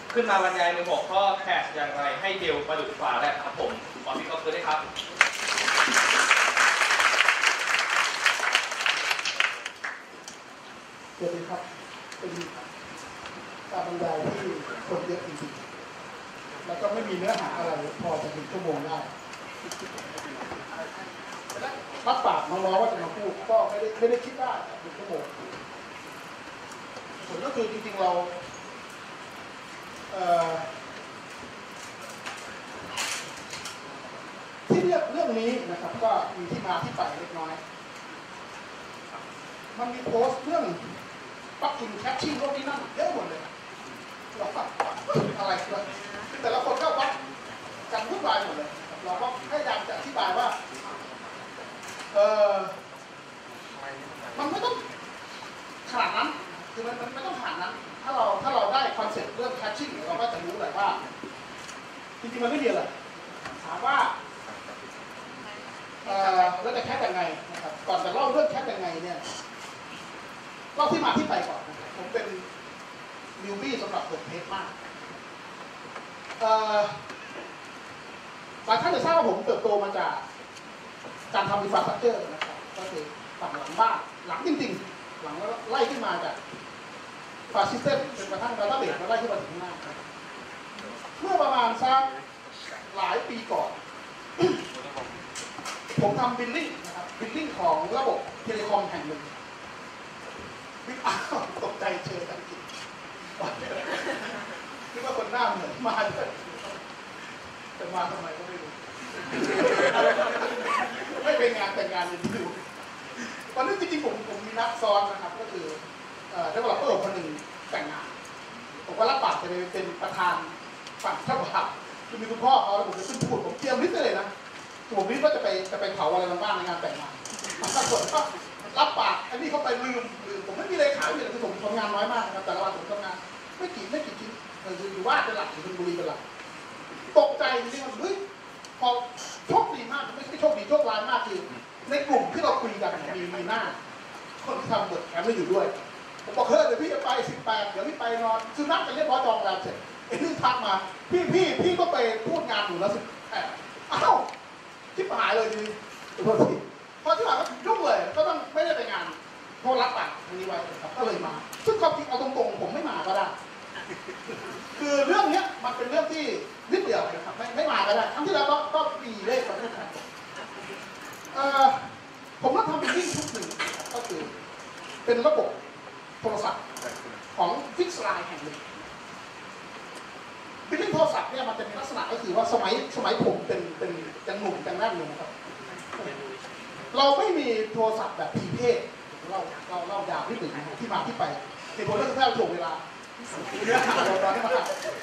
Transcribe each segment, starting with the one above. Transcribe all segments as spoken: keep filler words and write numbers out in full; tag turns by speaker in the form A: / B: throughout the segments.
A: ขึ้นมาบรรยายในหัวข้อแคชอย่างไรให้เดลประดุจฟ้าแลบครับผมขอพี่ก๊อฟด้วยครับ
B: สวัสดีครับเป็นการบรรยายที่คนเยอะจริงๆแล้วก็ไม่มีเนื้อหาอะไรพอจะถึงชั่วโมงได้รับปากน้องๆว่าจะมาพูดก็ไม่ได้ไม่ได้คิดว่าจะถึงชั่วโมงผลก็คือจริงๆเราเอ่อที่เลือกเรื่องนี้นะครับก็มีที่มาที่ไปเล็กน้อยมันมีโพสต์เรื่องปลั๊กอินแคชชิ่งโลกนี้นั่นเยอะหมดเลยเราฟังอะไรกันแต่ละคนก็วัดกันวุ่นวายหมดเลยเราก็พยายามจะอธิบายว่าเออมันไม่ต้องขนาดนั้นคือมันมันไม่ต้องขนาดนั้นถ้าเราถ้าเราได้คอนเซ็ปต์เรื่องแคชชิ่งเราก็จะรู้เลยว่าจริงๆมันไม่มีอะไรถามว่าเออแล้วจะแคชยังไงนะครับก่อนจะเล่าเรื่องแคชยังไงเนี่ยก็ที่มาที่ไปก่อนนะครับผมเป็นนิวบี้สำหรับบทเทสมากหลายท่านจะทราบว่าผมเติบโตมาจากการทำอินฟราสตรัคเจอร์นะครับก็คือฝั่งหลังบ้านหลังจริงๆหลังแล้วไล่ขึ้นมาจากฟาซิสเต็มเป็นกระทั่งดัตต้าเบสมาไล่ขึ้นมาถึงหน้าเมื่อประมาณสักหลายปีก่อน ผมทำบิลลิ่งนะครับบิลลิ่งของระบบเทเลคอมแห่งหนึ่งวิอ้าวตกใจเจอกันจริงคิดว่าคนหน้าเหมือนมาเลยแต่มาทำไมก็ไม่รู้ไม่เป็นงานแต่งงานเลยดูตอนนี้จริงๆผมผมมีนัดซ้อนนะครับก็คือเอ่อเดเวลลอปเปอร์คนหนึ่งแต่งงานผมก็รับปากจะเป็นประธานฝั่งเจ้าบ่าวคือมีคุณพ่อเขาแล้วผมจะขึ้นพูดผมเตรียมลิสต์เลยนะผมลิสต์ว่าจะไปจะไปเผาอะไรบ้างในงานแต่งงานปรากฏก็รับปากอันนี้เขาไปลืมลืมผมไม่มีอะไรขายเลยคือผมทำงานน้อยมากนะครับแต่ละวันผมทำงานไม่กี่ไม่กี่ชิ้นคืออยู่ว่าเป็นหลักอยู่ชลบุรีเป็นหลักตกใจจริงๆเฮ้ยพอโชคดีมากไม่ใช่โชคดีโชคร้ายมากคือในกลุ่มที่เราคุยกันมีมีหน้าคนที่ทำบทแคมป์ไม่อยู่ด้วยผมบอกเฮ้ยเดี๋ยวพี่จะไปสิบแปดเดี๋ยวพี่ไปนอนคือนัดกันเรียบร้อยจองแล้วเสร็จไอ้นี่ทักมาพี่พี่พี่ก็ไปพูดงานอยู่แล้วสิแอบอ้าวชิบหายเลยทีนี้พอที่พอที่หลังก็ยุ่งเลยก็ต้องไม่ได้ไปงานเพราะรับปากอันนี้ไว้ครับก็เลยมาซึ่งความจริงเอาตรงๆผมไม่มาก็ได้คือเรื่องนี้มันเป็นเรื่องที่นิดเดียวนะครับไม่ไม่มาก็ได้ครั้งที่แล้วก็ก็ปีเลขประเทศไทยผมก็ทำเป็นวิ่งชุดหนึ่งก็คือเป็นระบบโทรศัพท์ของฟิกซ์ไลน์แห่งหนึ่งบิลลิ่งโทรศัพท์เนี่ยมันจะมีลักษณะก็คือว่าสมัยสมัยผมเป็นเป็นยังหนุ่มยังแน่นอยู่นะครับเราไม่มีโทรศัพท์แบบพีเพศเราเราเล่ายาวที่หนึ่งที่มาที่ไปเหตุผลก็คือแค่ถ่วงเวลาเนื้อหาเราตอนนี้มา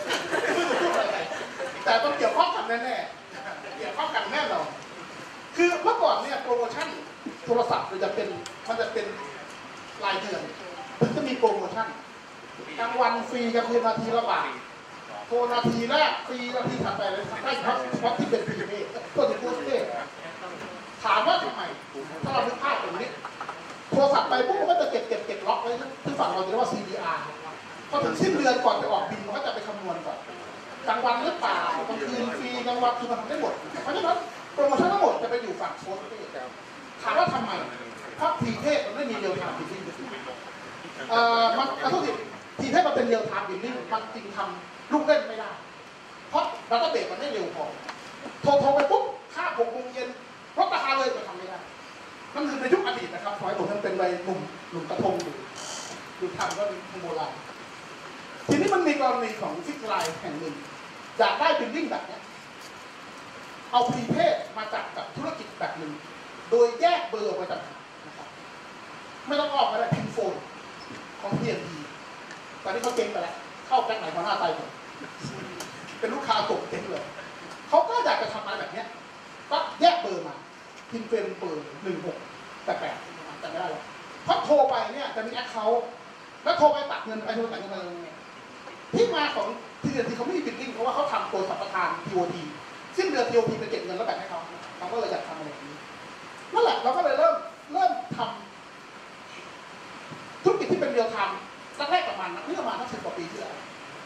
B: แต่ต้องเกี่ยวข้องกันแน่ๆเกี่ยวข้องกันแน่นอนคือเมื่อก่อนเนี่ยโปรโมชั่นโทรศัพท์มันจะเป็นมันจะเป็นรายเดือนมันจะมีโปรโมชั่นกลางวันฟรีกลางคืนนาทีละบาทโทรนาทีแรกฟรีนาทีถัดไปเลยได้เฉพาะเฉพาะที่เป็นพรีเพย์ตัวที่โพสเต้ถามว่าทำไมถ้าเราดูภาพตรงนี้โทรศัพท์ไปปุ๊บมันก็จะเก็บเก็บเก็บล็อกไว้ที่ฝั่งเราจะเรียกว่า ซี ดี อาร์ พอถึงสิ้นเดือนก่อนจะออกบินมันก็จะไปคำนวณก่อนกลางวันหรือเปล่ากลางคืนฟรีกลางวันคือมันทำได้หมดเพราะฉะนั้นโปรโมชั่นทั้งหมดจะไปอยู่ฝั่งโพสเต้ถามว่าทำไมเพราะทีเทพมันไม่มีเรียลไทม์บิลลิ่งเอ่อมันขอโทษทีทีเทพมันเป็นเรียลไทม์บิลลิ่งมันจริงทำลูกเล่นไม่ได้เพราะดัตต้าเบสมันไม่เร็วพอโทรโทรไปปุ๊บค่าหกโมงเย็นลดราคาเลยก็ทำไม่ได้นั่นคือในยุคอดีตนะครับสมัยผมยังเป็นวัยหนุ่มหนุ่มกระทงอยู่อยู่ทำก็เป็นโบราณทีนี้มันมีกรณีของฟิกไลน์แห่งหนึ่งอยากได้บิลลิ่งแบบนี้เอาพรีเพดมาจับกับธุรกิจแบบหนึ่งโดยแยกเบอร์ออกไปต่างหากนะครับไม่ต้องออกมาได้พินโฟนของ พี เอ็น ที ตอนนี้เขาเจ๊งไปแล้วเข้าแก๊งไหนมาหน้าตายหมดเป็นลูกค้าตกเจ๊งเลยเขาก็อยากจะทำอะไรแบบนี้ก็แยกเบอร์มาพินเฟนเบอร์หนึ่งหกแปดแปดแต่ไม่ได้หรอกเพราะโทรไปเนี่ยจะมีแอคเคาท์แล้วโทรไปตัดเงินไปโทรตัดเงินไปยังไงที่มาของทีเดียวที่เขาไม่มีบิลลิ่งเพราะว่าเขาทำตัวสัมปทาน ที โอ ที สิ้นเดือน ที โอ ที ไปเก็บเงินแล้วแบ่งให้เขาเขาก็เลยอยากทำอะไรแบบนี้นั่นแหละเราก็เลยเริ่มเริ่มทำธุรกิจที่เป็นเรียลไทม์แรกๆประมาณนั้นนี่ประมาณทั้งสิบกว่าปีที่แล้ว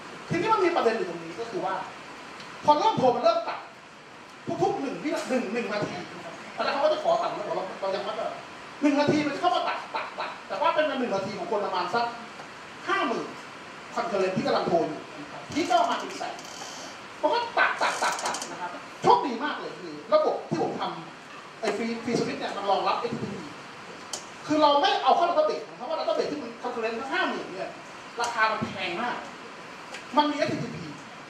B: ทีนี้มันมีประเด็นอยู่ตรงนี้ก็คือว่าพอเริ่มโทรมันเริ่มตัดทุกๆหนึ่งวินาทีหนึ่งหนึ่งนาทีตอนแรกเขาก็จะขอตัดแล้วบอกเราเรายังไม่ได้หนึ่งนาทีมันจะเข้ามาตัดตัดตัดแต่ว่าเป็นหนึ่งนาทีของคนประมาณสักห้าหมื่นคอนเทนต์ที่กำลังโทรอยู่ที่ก็มาเป็นแสนเพราะว่าตัดตัดตัดตัดนะครับโชคดีมากเลยคือระบบที่ผมทำไอ้ฟรีฟรีสวิตเนี่ยมันรองรับ เอช ที ที พี คือเราไม่เอาเข้าดัตเตอร์เบสเพราะว่าดัตเตอร์เบสที่มันคอนเทนต์ทั้งห้าหมื่นเนี่ยราคามันแพงมากมันมี เอช ที ที พี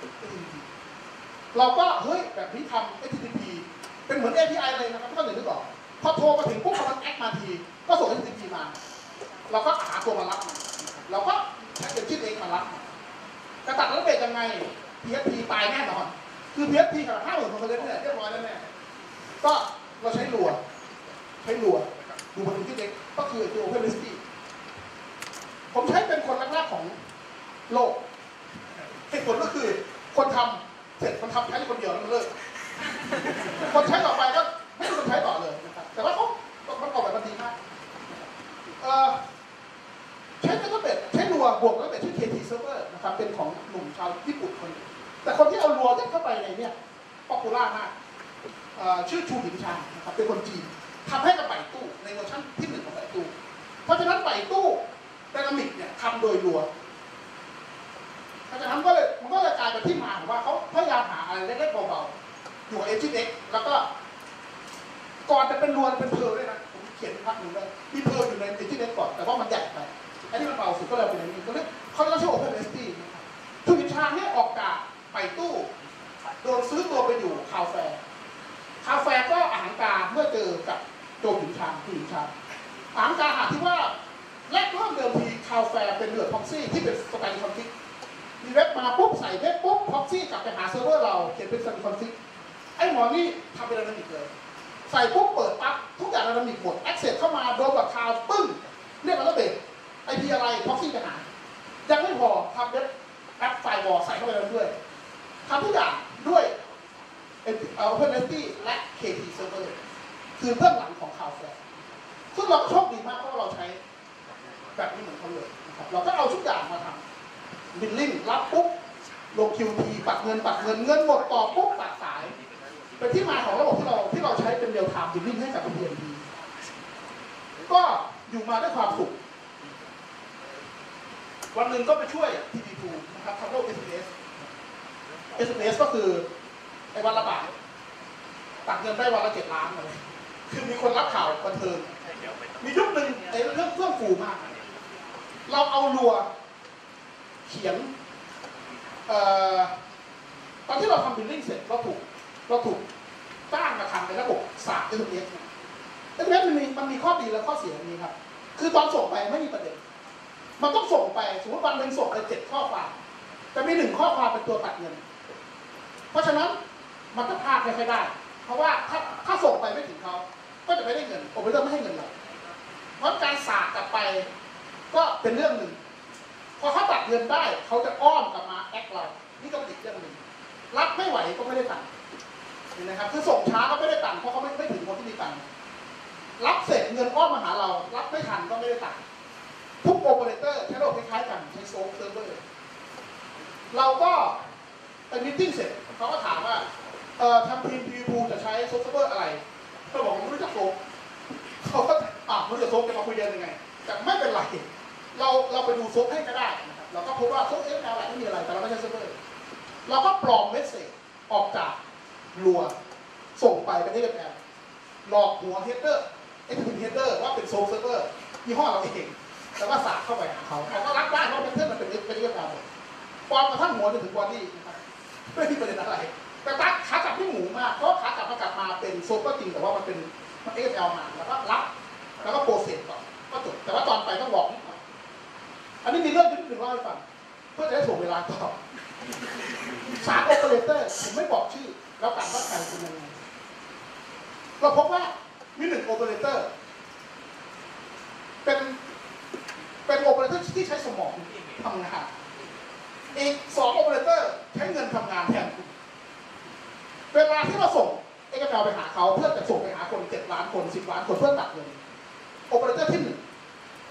B: เราก็เฮ้ยแบบนี้ทำ เอช ที ที พี เป็นเหมือน เอ พี ไอ เลยนะครับก็เลยนึกออกพอโทรมาถึงปุ๊บมันแอคมาทีก็ส่ง เอช ที ที พี มาเราก็หาตัวมารับมาเราก็ใช้เป็นชื่อเองมารับจะตัดระเบิดยังไง พี เอส พี ตายแน่นอนคือ พี เอส พี กับห้าหมื่นคนเล่นเนี่ยเรียบร้อยแล้วแน่ก็เราใช้ลัวใช้ลัวดูมาถึงที่เด็กก็คือตัว OpenResty ผมใช้เป็นคนแรกๆของโลกเหตุผลก็คือคนทำเสร็จมันทำใช้คนเดียวแล้วมันเลิกคนใช้ต่อไปก็ไม่มีคนใช้ต่อเลยนะครับแต่ว่าเขามันออกแบบมันดีมากเอ่อใช้เป็นระเบิดใช้ลัวบวกระเบิดชื่อ เค ที Server นะครับเป็นของหนุ่มชาวญี่ปุ่นคนนึงแต่คนที่เอาลัวยัดเข้าไปในเนี่ยป๊อปปูล่ามากชื่อชูหลินชางนะครับเป็นคนจีนทำให้กับไบตู้ในเวอร์ชันที่หนึ่งของไบตู้เพราะฉะนั้นไบตู้ไดนามิกเนี่ยทำโดยลัวเพราะฉะนั้นก็เลยมันก็เลยกลายเป็นที่มาของว่าเขาพยายามหาอะไรเล็กๆเบาๆอยู่กับ เอ จี เอ็กซ์ แล้วก็ก่อนจะเป็นลัวเป็นเพร์ลด้วยนะผมเขียนพักหนึ่งเลยมีเพร์ลอยู่ใน เอ จี เอ็กซ์ ก่อนแต่ว่ามันใหญ่ไปไอ้นี่มันเบาสุดก็เลยเป็นอย่างนี้ก็เลยเขาเรียกว่า OpenResty ชูหลินชางเนี่ยออกจากไบตู้โดนซื้อตัวไปอยู่คาวแฟร์คาวแฟร์ก็อาหารการเมื่อเจอกับโจหลินชางชูหลินชางอาหารการหาที่ว่าแรกเริ่มเดิมทีคาวแฟร์เป็นเรือพ็อกซี่ที่เป็นสไตล์คอนฟิกมีเว็บมาปุ๊บใส่เว็บปุ๊บพ็อกซี่กลับไปหาเซิร์ฟเวอร์เราเขียนเป็นสไตล์คอนฟิกไอ้หมอนี่ทำเป็นไดนามิกเลยใส่ปุ๊บเปิดปั๊บทุกอย่างไดนามิกหมดแอคเซสเข้ามาโดนกับคาวปึ้งเรียกระเบิดไอพีอะไรพ็อกซี่ไปหายังไม่พอทำเว็บแอปไฟล์วอลใส่เข้าไปแล้วด้วยทำทุกอย่างด้วยเอ่อ OpenResty และ เค ที Server คือเบื้องหลังของคาวแฟร์ซึ่งเราโชคดีมากเพราะว่าเราใช้แบบนี้เหมือนเขาเลยนะครับเราก็เอาทุกอย่างมาทำบิลลิ่งรับปุ๊บลง คิว ที ปัดเงินปัดเงินเงินหมดต่อปุ๊บตัดสายเป็นที่มาของระบบที่เราที่เราใช้เป็นเรียลไทม์บิลลิ่งให้กับ พี เอ็น พี ก็อยู่มาด้วยความสุขวันหนึ่งก็ไปช่วย ที พี ทู นะครับทำโลก เอส เอ็ม เอส เอส เอ็ม เอส ก็คือไอ้วันละบาทตัดเงินได้วันละเจ็ดล้านเลยคือมีคนรับข่าวบันเทิงมียุคหนึ่งไอ้เรื่องเฟื่องฟูมากเราเอาลัวเขียนเอ่อตอนที่เราทำบิลลิ่งเสร็จเราถูกเราถูกจ้างมาทำในระบบศาสตร์ เอส เอ็ม เอส เอส เอ็ม เอส มันมีมันมีข้อดีและข้อเสียนี้ครับคือตอนส่งไปไม่มีประเด็นมันต้องส่งไปสมมติวันหนึ่งส่งไปเจ็ดข้อความจะมีหนึ่งข้อความเป็นตัวตัดเงินเพราะฉะนั้นมันจะพลาดไม่ค่อยได้เพราะว่าถ้าถ้าส่งไปไม่ถึงเขาก็จะไม่ได้เงินโอเปอเรเตอร์ไม่ให้เงินเราเพราะการสาดกลับไปก็เป็นเรื่องหนึ่งพอเขาตัดเงินได้เขาจะอ้อมกลับมาแอคเรานี่ก็ติดเรื่องหนึ่งรับไม่ไหวก็ไม่ได้ตังค์เห็นไหมครับคือส่งช้าก็ไม่ได้ตังค์เพราะเขาไม่ไม่ถึงคนที่มีตังค์รับเสร็จเงินอ้อมมาหาเรารับไม่ทันก็ไม่ได้ตังค์ทุกโอเปอเรเตอร์ใช้ระบบคล้ายๆกันใช้โซลเซิร์ฟเวอร์เราก็ไปมีตติ้งเสร็จเขาก็ถามว่าเอ่อทำทีม พี วี ทู จะใช้โซลเซิร์ฟเวอร์อะไรเขาบอกผมไม่รู้จักโซลเขาก็อ่ะไม่รู้จักโซลจะมาคุยกันยังไงแต่ไม่เป็นไรเราเราไปดูโซลให้ก็ได้นะครับเราก็พบว่าโซลเอฟแอลอะไรไม่มีอะไรแต่เราไม่ใช่เซิร์ฟเวอร์เราก็ปลอมเมสเซจออกจากลัวส่งไปเป็น เอ เอฟ แอล หลอกหัวเฮดเดอร์เอ็กซ์พิมเฮดเดอร์ว่าเป็นโซลเซิร์ฟเวอร์ยี่ห้อเราเองแต่ว่าสาดเข้าไปหาเขาเขาก็รับได้เพราะเป็นเพื่อนมันเป็นเป็น เอ เอฟ แอล ปลอมกระทั่งหัวจนถึงบอดี้นะครับไม่มีประเด็นอะไรแต่ตัดขากลับไม่หมูมากเพราะขากลับมากลับมาเป็นโซลก็จริงแต่ว่ามันเป็นมัน เอ เอฟ แอล มาแล้วก็รับแล้วก็โปรเซสต่อก็จบแต่ว่าตอนไปต้องบอกนิดหน่อยอันนี้มีเรื่องนิดหนึ่งเล่าให้ฟังเพื่อจะได้ส่งเวลาต่อสามโอเปอเรเตอร์ผมไม่บอกชื่อแล้วกันว่าใครเป็นยังไงเราพบว่ามีหนึ่งโอเปอเรเตอร์เป็นเป็นโอเปอเรเตอร์ที่ใช้สมองทำงานอีกสองโอเปอเรเตอร์ใช้เงินทำงานแทนคุณเวลาที่เราส่งเอกสารไปหาเขาเพื่อจะส่งไปหาคนเจ็ดล้านคนสิบล้านคนเพื่อตัดเงินโอเปอเรเตอร์ที่หนึ่ง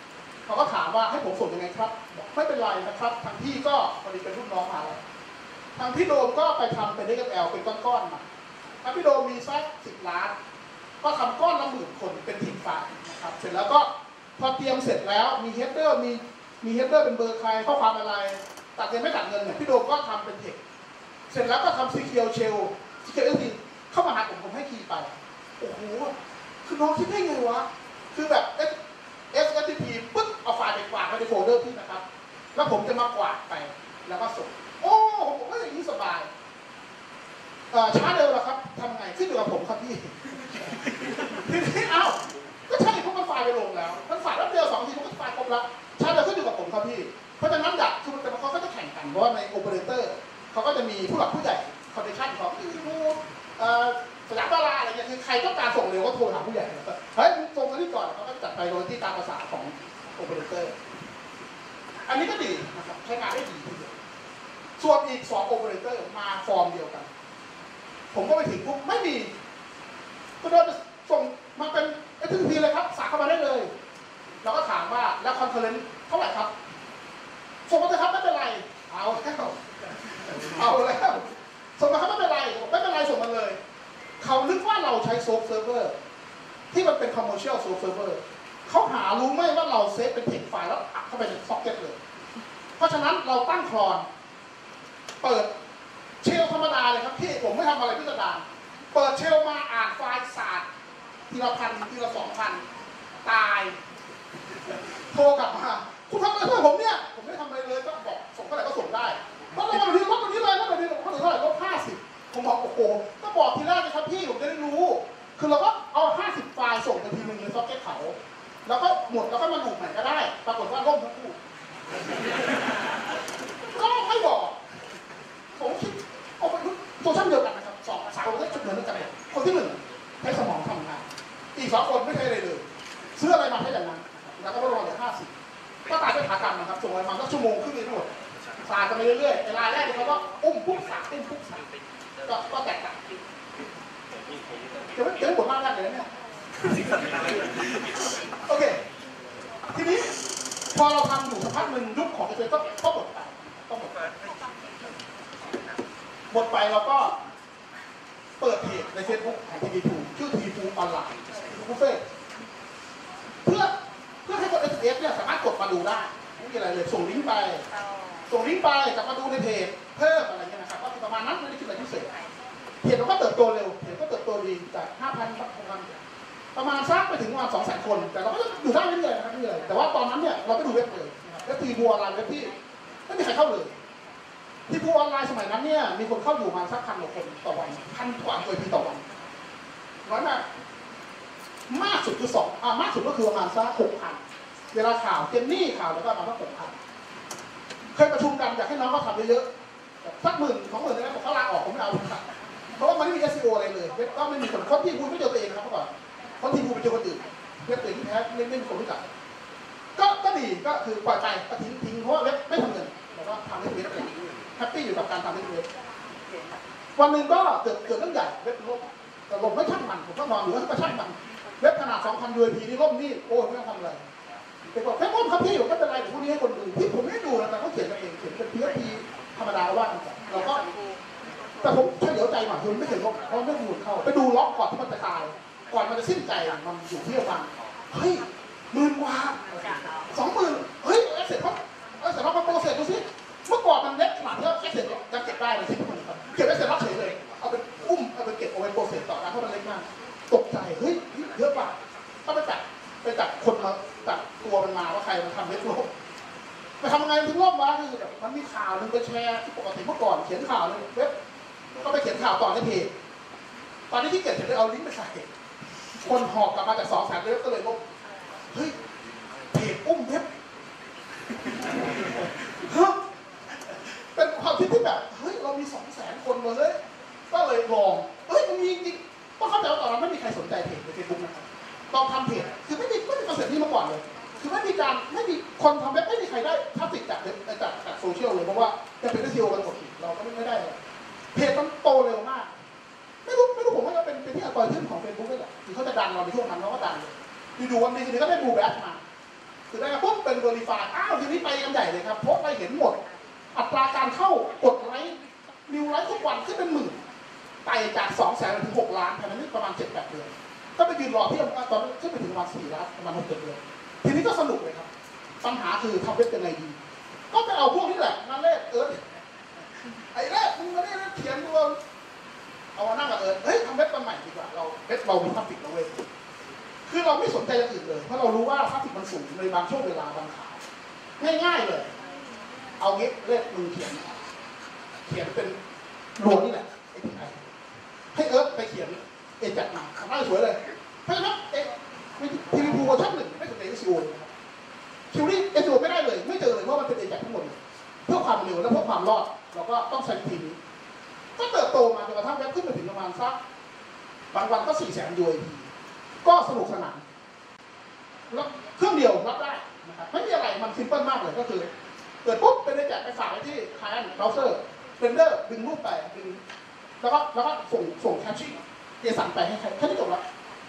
B: เขาก็ถามว่าให้ผมส่งยังไงครับบอกไม่เป็นไรนะครับทางพี่ก็พอดีเป็นรุ่นน้องมาแล้วทางพี่โดมก็ไปทำเป็น เอ็ก เอ็ม แอล เป็นก้อนๆมาทางพี่โดมมีสักสิบล้านก็ทำก้อนละหมื่นคนเป็นทีมไฟล์นะครับเสร็จแล้วก็พอเตรียมเสร็จแล้วมีเฮดเดอร์มีมีเฮดเดอร์เป็นเบอร์ใครข้อความอะไรตัดเงินไม่ตัดเงินเนี่ยพี่โดมก็ทำเป็นเทคเสร็จแล้วก็ทำ ซี คิว Shell ซี คิว เอส ดี เข้ามาหาผมผมให้คีย์ไปโอ้โหคือน้องคิดได้ไงวะคือแบบ เอส เอส ที พี ปึ๊บเอาไฟล์ไปกวาดไว้ในโฟลเดอร์พี่นะครับแล้วผมจะมากวาดไปแล้วก็ส่งโอ้ผมว่าอย่างนี้สบายช้าเร็วแล้วครับทำไงขึ้นอยู่กับผมครับพี่ทีนี้เอ้าก็ใช่เพราะมันไฟล์ไปลงแล้วมันไฟล์แล้วเดียวสองทีมันก็ไฟล์ครบแล้วช้าเร็วขึ้นอยู่กับผมครับพี่เพราะฉะนั้นอยากคือแต่เขาก็จะแข่งกันเพราะว่าในโอเปอเรเตอร์เขาก็จะมีผู้หลักผู้ใหญ่คอนเนคชั่นของผู้สยามดาราอะไรเงี้ยคือใครต้องการส่งเร็วก็โทรหาผู้ใหญ่เฮ้ยส่งมาที่ก่อนเขาก็จัดไปโดยที่ตามภาษาของโอเปอเรเตอร์อันนี้ก็ดีนะครับใช้งานได้ดีทีเดียวส่วนอีกสองโอเปอเรเตอร์มาฟอร์มเดียวกันผมก็ไปถึงปุ๊บไม่มีก็โดนส่งมาเป็น เอส ที พี เลยครับสาเข้ามาได้เลยเราก็ถามว่าแล้วคอนเฟอเรนซ์เท่าไหร่ครับส่งมาเลยครับไม่เป็นไรเอาแล้วเอาแล้วส่งมาครับไม่เป็นไรไม่เป็นไรส่งมาเลยเขานึกว่าเราใช้โซฟต์เซิร์ฟเวอร์ที่มันเป็นคอมเมอร์เชียลโซฟต์เซิร์ฟเวอร์เขาหารู้ไหมว่าเราเซฟเป็นเทคไฟล์แล้วอัดเข้าไปในซ็อกเก็ตเลยเพราะฉะนั้นเราตั้งคลอนเปิดเชลธรรมดาเลยครับพี่ผมไม่ทำอะไรพิสดารเปิดเชลมาอ่านไฟล์ศาสตร์ทีละพันทีละสองพันตายโทรกลับมาคุณทำอะไรเพื่อผมเนี่ยผมไม่ทำอะไรเลยก็บอกส่งเท่าไหร่ก็ส่งได้เพราะเราวันนี้ลดวันนี้เลยลดวันนี้ลดเท่าไหร่ลดห้าสิบผมบอกโอ้โหก็บอกทีแรกนะครับพี่ผมจะได้รู้คือเราก็เอาห้าสิบไฟล์ส่งไปทีนึงในซ็อกเก็ตเขาแล้วก็หมดแล้วก็มาดูใหม่ก็ได้ปรากฏว่าล่มทั้งคู่ก็ไม่บอกผมคิดเอาไปตัวช่างเดียวกันนะครับสองสามคนก็ชุดเหมือนกันเลยคนที่หนึ่งใช้สมองทำงานอีกสองคนไม่ใช่อะไรเลยซื้ออะไรมาให้อย่างนั้นแล้วก็ลดเหลือห้าสิบก็ตายเป็นขากรรมนะครับส่งอะไรมาก็ชั่วโมงครึ่งเลยทั้งหมดสาดกันไปเรื่อยๆไอ้รายแรกเขาก็อุ้มปุ๊บสาดอุ้มปุ๊บสาดก็ก็แตกต่างจะไม่จะไม่หมดมากแรกเลยเนี่ยโอเคทีนี้พอเราทำอยู่สักพักหนึ่งยุคของเอเจก็ก็หมดไปก็หมดไปหมดไปเราก็เปิดเพจในเฟซบุ๊กของทีวีทูชื่อทีวีทูออนไลน์บุฟเฟ่เพื่อเพื่อให้คนเอสเอฟเนี่ยสามารถกดมาดูได้ไม่มีอะไรเลยส่งลิงก์ไปส่งลิงก์ไปกลับมาดูในเพจเพิ่มอะไรเงี้ยนะครับก็ประมาณนั้นไม่ได้คิดอะไรพิเศษเพจมันก็เติบโตเร็วเพจก็เติบโตดีจากห้าพันสักหกพันประมาณสักไปถึงประมาณสองแสนคนแต่เราก็อยู่ได้เรื่อยๆนะครับเรื่อยๆแต่ว่าตอนนั้นเนี่ยเราไม่ดูเว็บเลยเว็บทีบูออนไลน์เว็บที่ไม่มีใครเข้าเลยทีบูออนไลน์สมัยนั้นเนี่ยมีคนเข้าอยู่ประมาณสักพันกว่าคนต่อวันพันกว่าคนต่อวันน้อยมากมากสุดคือสองอ่ามากสุดก็คือประมาณสักหกพันเวลาข่าวเจนนี่ข่าวแล้วก็ประมาณสักหกพันเคยประชุมกันอยากให้น้องเขาทำเยอะๆสักหมื่นสองหมื่นได้ไหมผมเขาลาออกผมไม่เอาเพราะว่ามันไม่มี เอส อี โอ อะไรเลยเว็บก็ไม่มีคนคนที่พูดไม่เจอตัวเองนะครับเมื่อก่อนคนที่พูดไปเจอคนอื่นเว็บตัวเองที่แท้ไม่ไม่มีคนรู้จักก็ก็ดีก็คือปล่อยใจก็ทิ้งทิ้งเพราะว่าเว็บไม่ทำเงินแต่ว่าทำให้เว็บเองแฮปปี้อยู่กับการทำให้เว็บวันหนึ่งก็เกิดเกิดเรื่องใหญ่เว็บล่มแต่ล่มไม่ช่างมันผมก็นอนอยู่แล้วก็ช่างมันเว็บขนาด สองพัน ยู เอ พี นี่ล่มนี่โอ้ยไม่ต้องทำอะไรแต่บอกแค่ล่มครับพี่ไม่เป็นไรผมพวกนี้ให้คนดูพี่ผมไม่ดูนะแต่เขาเขียนกันเองเขียนเป็น พี เอช พี ธรรมดาว่ากันเราก็แต่ผมเฉลียวใจหน่อยคือไม่เห็นลบเพราะไม่ดูเข้าไปดูล็อกก่อนที่มันจะตายก่อนมันจะสิ้นใจมันอยู่ที่ประมาณเฮ้ยหมื่นกว่าสองหมื่นเฮ้ยเอเสร็จเขาเอเสร็จเขาโปรเซสดูสิเมื่อก่อนมันเล็กขนาดนี้เอเสร็จยังเก็บได้เลยที่มันเก็บเอเสร็จรับเฉยเลยเอาไปอุ้มเอาไปเก็บเอาไปโปรเซสต่อนะเพราะมันเล็กมากตกใจเฮ้ยเยอะกว่าถ้าไปจับไปจับคนมาจับตัวมันมาว่าใครมันทำเล็กลงไปทำยังไงถึงล่มวะคือแบบมันมีข่าวหนึ่งไปแชร์ที่ปกติเมื่อก่อนเขียนข่าวเลยเว็บก็ไปเขียนข่าวต่อในเพจตอนนี้ที่เขียนเสร็จเลยเอาลิงก์ไปใส่คนหอบกลับมาจากสองแสนเว็บก็เลยล่มเฮ้ยเพจอุ้มเว็บฮะเป็นความคิดที่แบบเฮ้ยเรามีสองแสนคนเลยก็เลยลองเฮ้ยมันมีจริงต้องเข้าใจว่าตอนนั้นไม่มีใครสนใจเพจในเฟซบุ๊กนะครับตอนทำเพจคือไม่มีไม่มีคอนเซ็ปต์นี้มาก่อนเลยคือไม่มีการไม่มีคนทำเว็บไม่มีใครได้ทราฟฟิกจากจากจากโซเชียลเลยเพราะว่าจะเป็นเซีโอกันหมดเราก็ไม่ได้เลยเพจมันโตเร็วมากไม่รู้ไม่รู้ผมว่าจะเป็นเป็นที่อัลกอริทึมของเฟซบุ๊กด้วยแหละที่เขาจะดันเราในช่วงนั้นเราก็ดันเลยอยู่ๆวันนี้ทีนี้ก็ได้บูแบชมาคือได้มาปุ๊บเป็น verify อ้าวทีนี้ไปกันใหญ่เลยครับเพราะไปเห็นหมดอัตราการเข้ากดไลค์นิวไลค์ทุกวันขึ้นเป็นหมื่นไต่จากสองแสนถึงหกล้านภายในประมาณเจ็ดแปดเดือนก็ไปยืนรอที่ตอนนี้ขึ้นไปถึงประมาณสี่ล้านประมาณหกเจ็ดเดือนทีนี้ก็สนุกเลยครับปัญหาคือทำเว็บยังไงดีก็ไปเอาพวกนี้แหละนั่นเลขเอิร์ธไอ้แรกมึงมาเนี่ยเขียนตัวเอามานั่งกับเอิร์ธเฮ้ยทำเว็บกันใหม่ดีกว่าเราเว็บเรามีทราฟฟิกเราเว้ยคือเราไม่สนใจอย่างอื่นเลยเพราะเรารู้ว่าทราฟฟิกมันสูงในบางช่วงเวลาบางขายง่ายๆเลยเอางี้เลขมึงเขียนเขียนเป็นรวมนี่แหละไอ้ที่ไหนให้เอิร์ธไปเขียนเอจัดมาทำได้สวยเลยเพราะฉะนั้นเอทีวีพูเวอร์ชันหนึ่งไม่สนใจเอสซีโอเลยนะครับคิวรี่เอสซีโอไม่ได้เลยไม่เจอเลยเพราะมันเป็นเอจัดทั้งหมดเพื่อความเร็วและเพื่อความรอดเราก็ต้องใช้ทีนี้ก็เติบโตมาจนกระทั่งเว็บขึ้นไปถึงประมาณสักบางวันก็สี่แสนยูไอพีก็สนุกสนานแล้วเครื่องเดียวรับได้นะครับไม่มีอะไรมันซิมเปิลมากเลยก็คือเกิดปุ๊บเป็นเอจัดไปฝากไว้ที่คลายเบราว์เซอร์เรนเดอร์ดึงรูปไปดึงแล้วก็แล้วก็ส่งส่งแคชชิ่งเจสันไปให้ใครแค่นี้จบแล้ว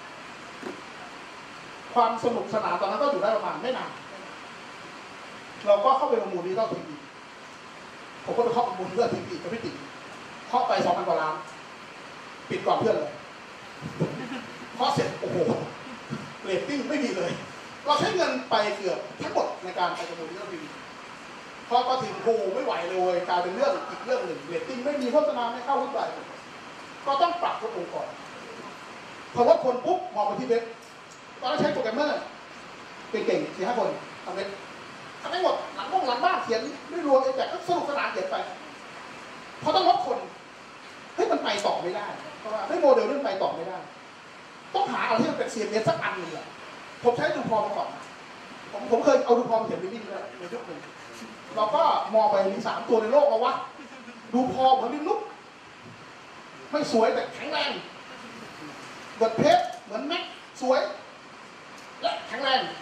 B: ความสนุกสนานตอนนั้นก็อยู่ได้ประมาณไม่นานเราก็เข้าไปประมูลดิจิตอลทีวีผมก็ไปเคาะประมูลเรื่องทีวีกับพี่ติ๋มเคาะไปสองพันกว่าล้านปิดก่อนเพื่อนเลยเคาะเสร็จโอ้โหเรตติ้งไม่มีเลยเราใช้เงินไปเกือบทั้งหมดในการไปประมูลดิจิตอลทีวีพอมาถึงโหไม่ไหวเลยกลายเป็นเรื่องอีกเรื่องหนึ่งเรตติ้งไม่มีโฆษณาไม่เข้ารุ่นใดก็ต้องปรับตัวองค์ก่อนพอว่าคนปุ๊บมองไปที่เว็บตอนนั้นใช้โปรแกรมเมอร์เก่งๆสี่ห้าคนทำเว็บทำได้หมดหลังบ้องหลังบ้านเขียนไม่รวมเองแต่ก็สนุกสนานเขียนไปพอต้องลดคนเฮ้ยมันไปต่อไม่ได้เพราะว่าไม่โมเดลเรื่องไปต่อไม่ได้ต้องหาอะไรที่มันเป็น ซี เอ็ม เอส สักอันหนึ่งแหละผมใช้ดูพอมาก่อนผมผมเคยเอาดูพอมาเขียนวินดิ้งด้วยในยุคหนึ่งเราก็มองไปมีสามตัวในโลกแล้ววะดูพอเหมือนลิ้นลุกไม่สวยแต่แข็งแรงเบิร์ดเพจเหมือนแม็กสวยและแข็งแรง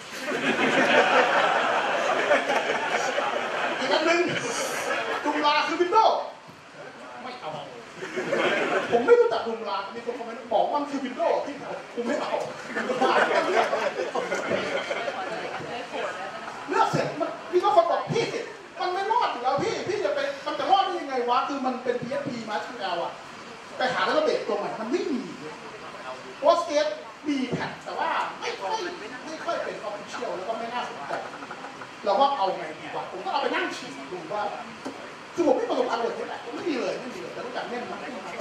B: อีกอันหนึ่งจุงลาคือวินโดว์ไม่เอาผมไม่รู้จักจุงลามีคนคอมเมนต์บอกว่ามันคือวินโดว์ที่ผมไม่เอาเลือกเสร็จมันมีก็คนบอกพี่มันไม่รอดอยู่แล้วพี่พี่จะไปมันจะรอดได้ยังไงวะคือมันเป็น พี เอช พี มาชื่อเอาอะไปหาแล้วเบรกตัวใหม่มันไม่มีโพสเกตมีแผ่นแต่ว่าไม่ค่อยไม่ค่อยเป็นออฟฟิเชียลแล้วก็ไม่น่าสนใจเราก็เอาไงดีวะผมก็เอาไปนั่งฉีดดูว่าคือผมไม่ประสบการณ์เลยแหละผมไม่มีเลยไม่มีเลยแต่รู้จักเม่นมั้ย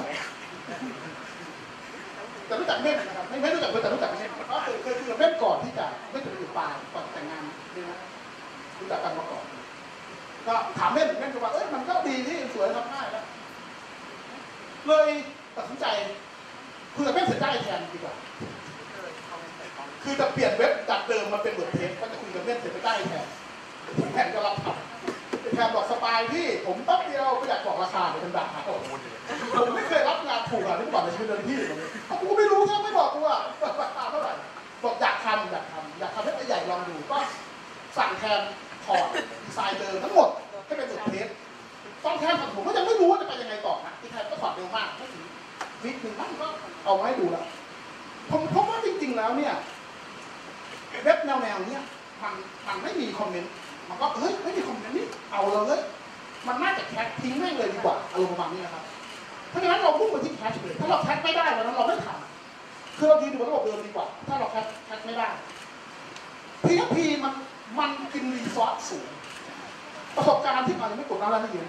B: แต่รู้จักเม่นนะครับไม่ไม่รู้จักแต่รู้จักเม่นก็เคยเคยคุยกับเม่นก่อนที่จะไม่จะไปอยู่ป่าก่อนแต่งงานนี่นะรู้จักกันมาก่อนก็ถามเม่นเม่นก็ว่าเอ้ยมันก็ดีที่สวยทำง่ายแล้วเลยตัดสินใจคุยกับเม่นเสร็จได้แทนดีกว่าคือจะเปลี่ยนเว็บจากเดิมมาเป็นเวิร์ดเพจก็จะคุยกับเม่นเสร็จไปได้แทนแทนก็รับทำแทนบอกสปายที่ผมแป๊บเดียวก็อยากบอกราคาเดี๋ยวเป็นด่าผมไม่เคยรับงานถูกอ่ะที่ก่อนในชีวิตเลยพี่กูไม่รู้แค่ไม่บอกกูอ่ะราคาเท่าไหร่บอกอยากทำอยากทำอยากทำให้ใหญ่ลองดูก็สั่งแทนถอดดีไซน์เดิมทั้งหมดให้เป็นเวิร์ดเพจตอนแทนผมก็ยังไม่รู้ว่าจะไปยังไงต่อนะที่แทนก็ถอดเร็วมากไม่ถึงวิกหนึ่งมันก็เอามาให้ดูแล้วผมพบว่าจริงๆแล้วเนี่ยเว็บแนวๆนี้มันมันไม่มีคอมเมนต์มันก็เฮ้ยไม่มีคอมเมนต์นี่เอาเลยมันน่าจะแคชทิ้งแม่งเลยดีกว่าอารมณ์ประมาณนี้นะครับเพราะฉะนั้นเราพุ่งไปที่แคชเลยถ้าเราแคชไม่ได้วันนั้นเราไม่ทำคือเรายืนอยู่บนระบบเดิมดีกว่าถ้าเราแคชแคชไม่ได้ พี เอฟ พี มันมันกินรีซอสสูงประสบการณ์ที่อาจจะไม่กดน้ำร้านที่ยืน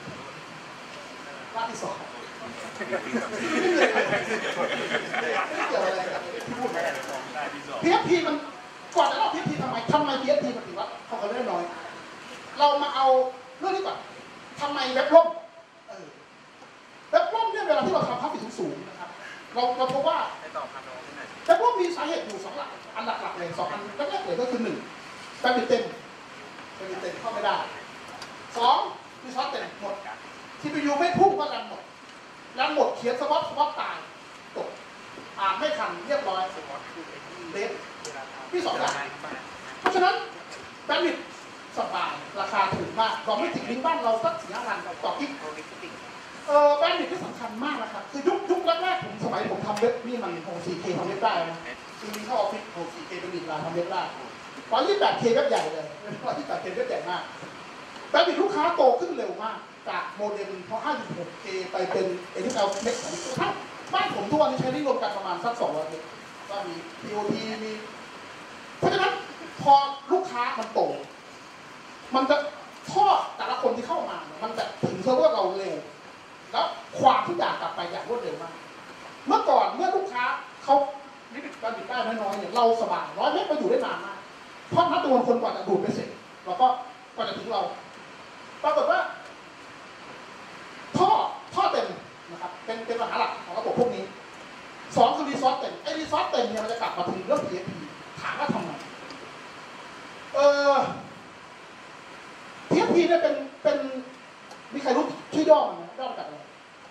B: ร้านที่สองไม่เกี่ยวอะไรกับที่พูด พี เอฟ พี มันก่อนจะเล่า พี เอฟ พี ทำไมทำไม พี เอฟ พี มันถึงว่าเขาเขาได้น้อยเรามาเอาเรื่องนี้ก่อนทำไมเว็บล่มเว็บล่มเนี่ยเวลาที่เราทำภาพสีสูงนะครับเราเราพบว่าเว็บล่มมีสาเหตุอยู่สองหลักอันหลักๆเลยสองอันแรกๆเลยก็คือหนึ่งแบนด์วิดต์เต็มแบนด์วิดต์เต็มเข้าไม่ได้สองรีซอสเต็มหมด ที พี ยู ไม่พุ่งก็รันหมดรันหมดเขียนสวอปสวอปตายตกอ่านไม่ทันเรียบร้อยเดทที่สองอย่างเพราะฉะนั้นแบนด์วิดต์สบายราคาถูกมากเราไม่ถึงลิงก์บ้านเราสักสี่ห้าพันต่อกิ๊กเออแบนด์วิดต์ที่สำคัญมากนะครับคือยุคยุคแรกๆผมสมัยผมทำเว็บนี่มันโฮ โฟร์เค ทำเว็บได้นะคือมีเข้าออฟฟิศโฮ โฟร์เคเป็นอีกรายทำเว็บได้ร้อยยี่สิบแปดเคก็ใหญ่เลยร้อยยี่สิบแปดเคก็ใหญ่มากแต่มีลูกค้าโตขึ้นเร็วมากจากโมเดลพอห้าสิบหกเคไปเป็น เอ็น เอฟ แอล เม็กซ์ทั้งบ้านผมทุกวันนี้ใช้ที่รวมกันประมาณสักสองร้อยเมกก็มี พี โอ ที มีเพราะฉะนั้นพอลูกค้ามันโตมันจะท่อแต่ละคนที่เข้ามามันจะถึงเซิร์ฟเวอร์เราเร็วแล้วความทุกอย่างกลับไปอย่างรวดเร็วมากเมื่อก่อนเมื่อลูกค้าเขาลิมิตการบิดได้น้อยๆเนี่ยเราสบายร้อยเมตรเราอยู่ได้นานมากเพราะนัดจำนวนคนกว่าจะดูดไปเสร็จเราก็กว่าจะถึงเราปรากฏว่าท่อท่อเต็มนะครับเป็นเป็นปัญหาหลักของระบบพวกนี้สองคือรีซอสเต็มไอ้รีซอสเต็มเนี่ยมันจะกลับมาถึงเรื่อง พี เอฟ พี ถามว่าทำไมเออ พี เอฟ พี เนี่ยเป็นเป็นมีใครรู้ชื่อย่อมันไหมย่อมาจากอะไร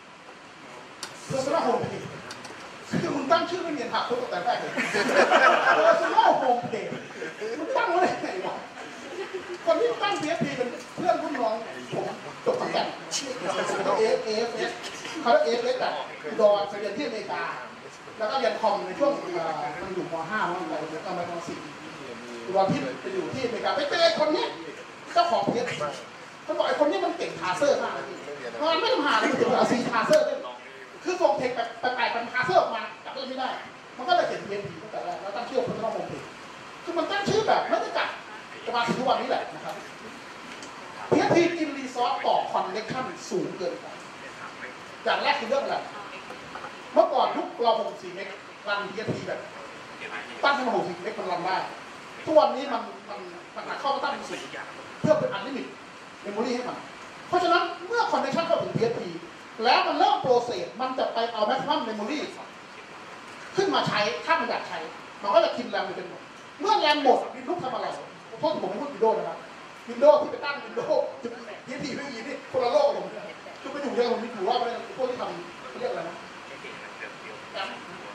B: Personal Home Page คือคุณตั้งชื่อไม่เนียนหักคนแต่แรกเลย Personal Home Page มันตั้งไว้ได้ไงวะคนที่ตั้ง พี เอฟ พี เป็นเพื่อนรุ่นน้องผมจบสังกัดเอฟเอฟเอสเขาเรียกเอฟเอสแต่ดอนไปเรียนที่อเมริกาแล้วก็เรียนคอมในช่วงมันอยู่ม ห้า มั้งอะไรแล้วก็มาม สี่วันที่ไปอยู่ที่อเมริกาไปเจอคนนี้เจ้าของเพจเขาบอกไอ้คนนี้มันเก่งทาเซอร์มากเลยมันไม่ทำหาเลยมันเอาซีทาเซอร์ได้คือส่งเทคแบบแปลกๆมันทาเซอร์ออกมาจับได้ไม่ได้มันก็เลยเขียนเพจดีตั้งแต่แรกแล้วตั้งชื่อคนที่ต้องโฮมเพจคือมันตั้งชื่อแบบไม่ได้กัดจะมาถึงทุกวันนี้แหละนะครับเพจทีกินรีซอสต่อคอนเนคชั่นสูงเกินไปอย่างแรกคือเรื่องอะไรเมื่อก่อนยุคเราหกสิบสี่เมกรัน พี เอฟ พี แบบตั้งให้มันหกสิบเมกมันรันได้ทุกวันนี้มันมันมันหาเข้ามาตั้งเป็นสี่เพื่อเป็นอันลิมิตเมมโมรี่ให้มันเพราะฉะนั้นเมื่อคอนเนคชั่นเข้าถึง พี เอฟ พี แล้วมันเริ่มโปรเซสมันจะไปเอาแม็กซิมัมเมมโมรี่ขึ้นมาใช้ถ้ามันอยากใช้มันก็จะกินแรมไปเป็นหมดเมื่อแรมหมดวินโดว์ทำอะไรโทษผมไม่พูดวินโดว์นะครับวินโดว์ที่ไปตั้งวินโดว์จุด พี เอฟ พี ไม่ยีนี่คนละโลกกับผมคือไปอยู่ยังผมอยู่ว่าไปพวกที่ทำเขาเรียกอะไรนะแอป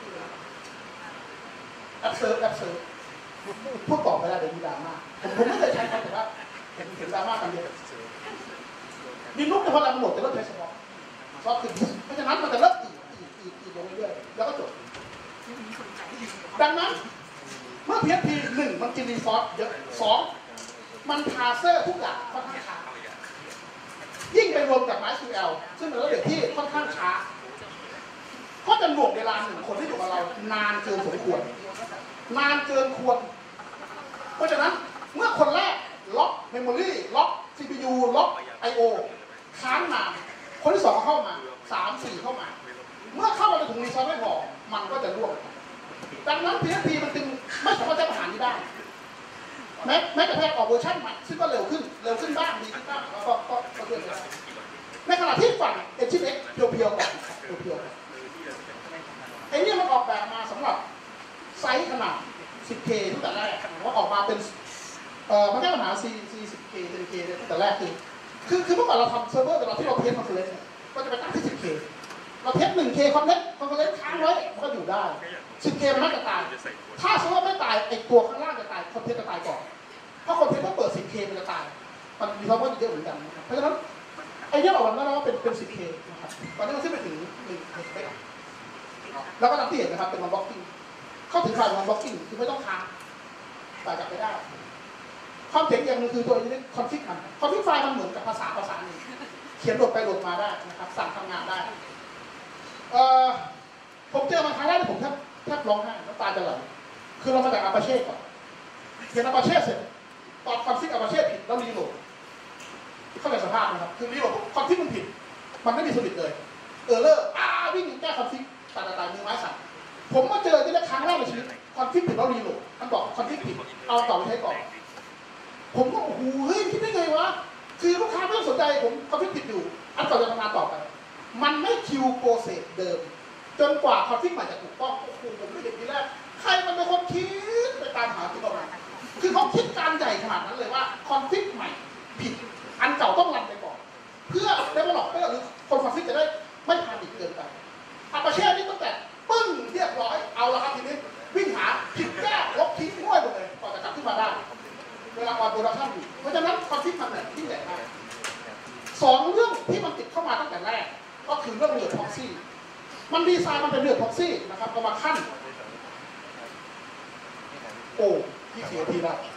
B: แอปเซิร์ฟแอปเซิร์ฟพูดต่อไปได้เดี๋ยวมีดราม่าผมผมไม่เคยใช้ครับแต่ว่าเห็นเห็นดราม่ากันเยอะดินลุกในพอเราหมดจะเริ่มใช้สมองซอฟต์คือเพราะฉะนั้นมันจะเริ่มอีกอีกอีกอีกลงเรื่อยๆแล้วก็จบดังนั้นเมื่อ พี เอฟ พี หนึ่งมันกินรีซอสเยอะสองมันพาเซอร์ทุกอย่างค่อนข้างช้ายิ่งไปรวมกับ MySQL ซึ่งเป็นระบบที่ค่อนข้างช้าก็จะหน่วงเวลาหนึ่งคนที่อยู่กับเรานานเกินสมควรนานเกินควรเพราะฉะนั้นเมื่อคนแรกล็อกเมมโมรี่ล็อก ซี พี ยู ล็อก ไอ โอ ค้างนานคนที่สองเข้ามาสามสี่เข้ามาเมื่อเข้ามาถึงรีซอสไม่พอมันก็จะร่วงดังนั้น พี เอฟ พี มันจึงไม่สามารถแก้ปัญหานี้ได้แม้แม้แต่แพทย์ออกเวอร์ชันใหม่ซึ่งก็เร็วขึ้นเร็วขึ้นบ้างดีขึ้นบ้างแล้วก็ก็ก็เรื่อยๆในขณะที่ฝั่ง เอช เอ็กซ์ เพียวๆก่อนเพียวๆไอ้นี่มันออกแบบมาสำหรับไซส์ขนาด สิบเค ตั้งแต่แรกว่าออกมาเป็นเอ่อมันแก้ปัญหา C C สิบเค สิบเคตั้งแต่แรกคือคือคือเมื่อก่อนเราทำเซิร์ฟเวอร์แต่เราที่เราเทสคอนเฟอเรนซ์ก็จะไปตั้งที่ สิบเค เราเทส หนึ่งเค คอนเนคคอนเฟอเรนซ์ค้างไว้มันก็อยู่ได้ สิบเค มันน่าจะตายถ้าเซิร์ฟเวอร์ไม่ตายไอ้ตัวข้างล่างจะตายคอนเทนต์จะตายก่อนเพราะคอนเทนต์ถ้าเปิด สิบเค มันจะตายมันมีความว่าเยอะเหมือนกันเพราะฉะนั้นไอ้เนี่ยออกมาแล้วว่าเป็นเป็น สิบเค นะครับตอนนี้มันขึ้นไปถึงหนึ่งเมกะแล้วก็ตามที่เห็นนะครับเป็นวันบล็อกกิ้งเข้าถึงไฟล์วันบล็อกกิ้งคือไม่ต้องค้างแต่กลับไปได้ความเจ๋งอย่างนึงคือตัวนี้คอนฟิกมันคอนฟิกไฟล์มันเหมือนกับภาษาภาษาหนึ่งเขียนโหลดไปโหลดมาได้นะครับสั่งทำงานได้เอ่อผมเจอมันครั้งแรกผมแทบแทบร้องไห้น้ำตาจะไหลคือเรามาจากอาปาเช่ก่อนเขียนอาปาเช่เสร็จตอนคอนฟิกอาปาเช่ผิดแล้วรีโหลดเข้าใจสภาพนะครับคือรีโหลดคอนฟิกมันผิดมันไม่มีสวิตช์เลยเออเลอร์อ้าวิ่งแก้คอนฟิกตายตายมือไม้สั่นผมมาเจอที่แรกครั้งแรกในชีวิตคอนฟิกผิดแล้วรีโหลดมันบอกคอนฟิกผิดเอาต่อไปใช้ก่อนผมก็โอ้โหเฮ้ยคิดได้ไงวะคือลูกค้าไม่ต้องสนใจผมคอนฟิกผิดอยู่อันต่อจะทำงานต่อไปมันไม่คิวโปรเซสเดิมจนกว่าคอนฟิกใหม่จะถูกต้องโอ้โหผมไม่เห็นทีแรกใครมันเป็นคนคิดไปตามหาตัวเราคือเขาคิดการใหญ่ขนาดนั้นเลยว่าคอนฟิกใหม่ผิดอันเก่าต้องรันไปก่อนเพื่อเดเวลลอปเปอร์หรือคนคอนฟิกจะได้ไม่พาดิเกินไปอาปาเช่นี่ตั้งแต่ปึ้งเรียบร้อยเอาละครับทีนี้วิ่งหาผิดแก้ลบทิ้งห้วยหมดเลยก่อนจะกลับขึ้นมาได้เวลาออนโปรดักชั่นอยู่เพราะฉะนั้นคอนฟิกมันเนี่ยยิ่งใหญ่มากสองเรื่องที่มันติดเข้ามาตั้งแต่แรกก็คือเรื่องเรือพ็อกซี่มันดีไซน์มันเป็นเรือพ็อกซี่นะครับเอามาขั้นโอ้ที่เสียทีละ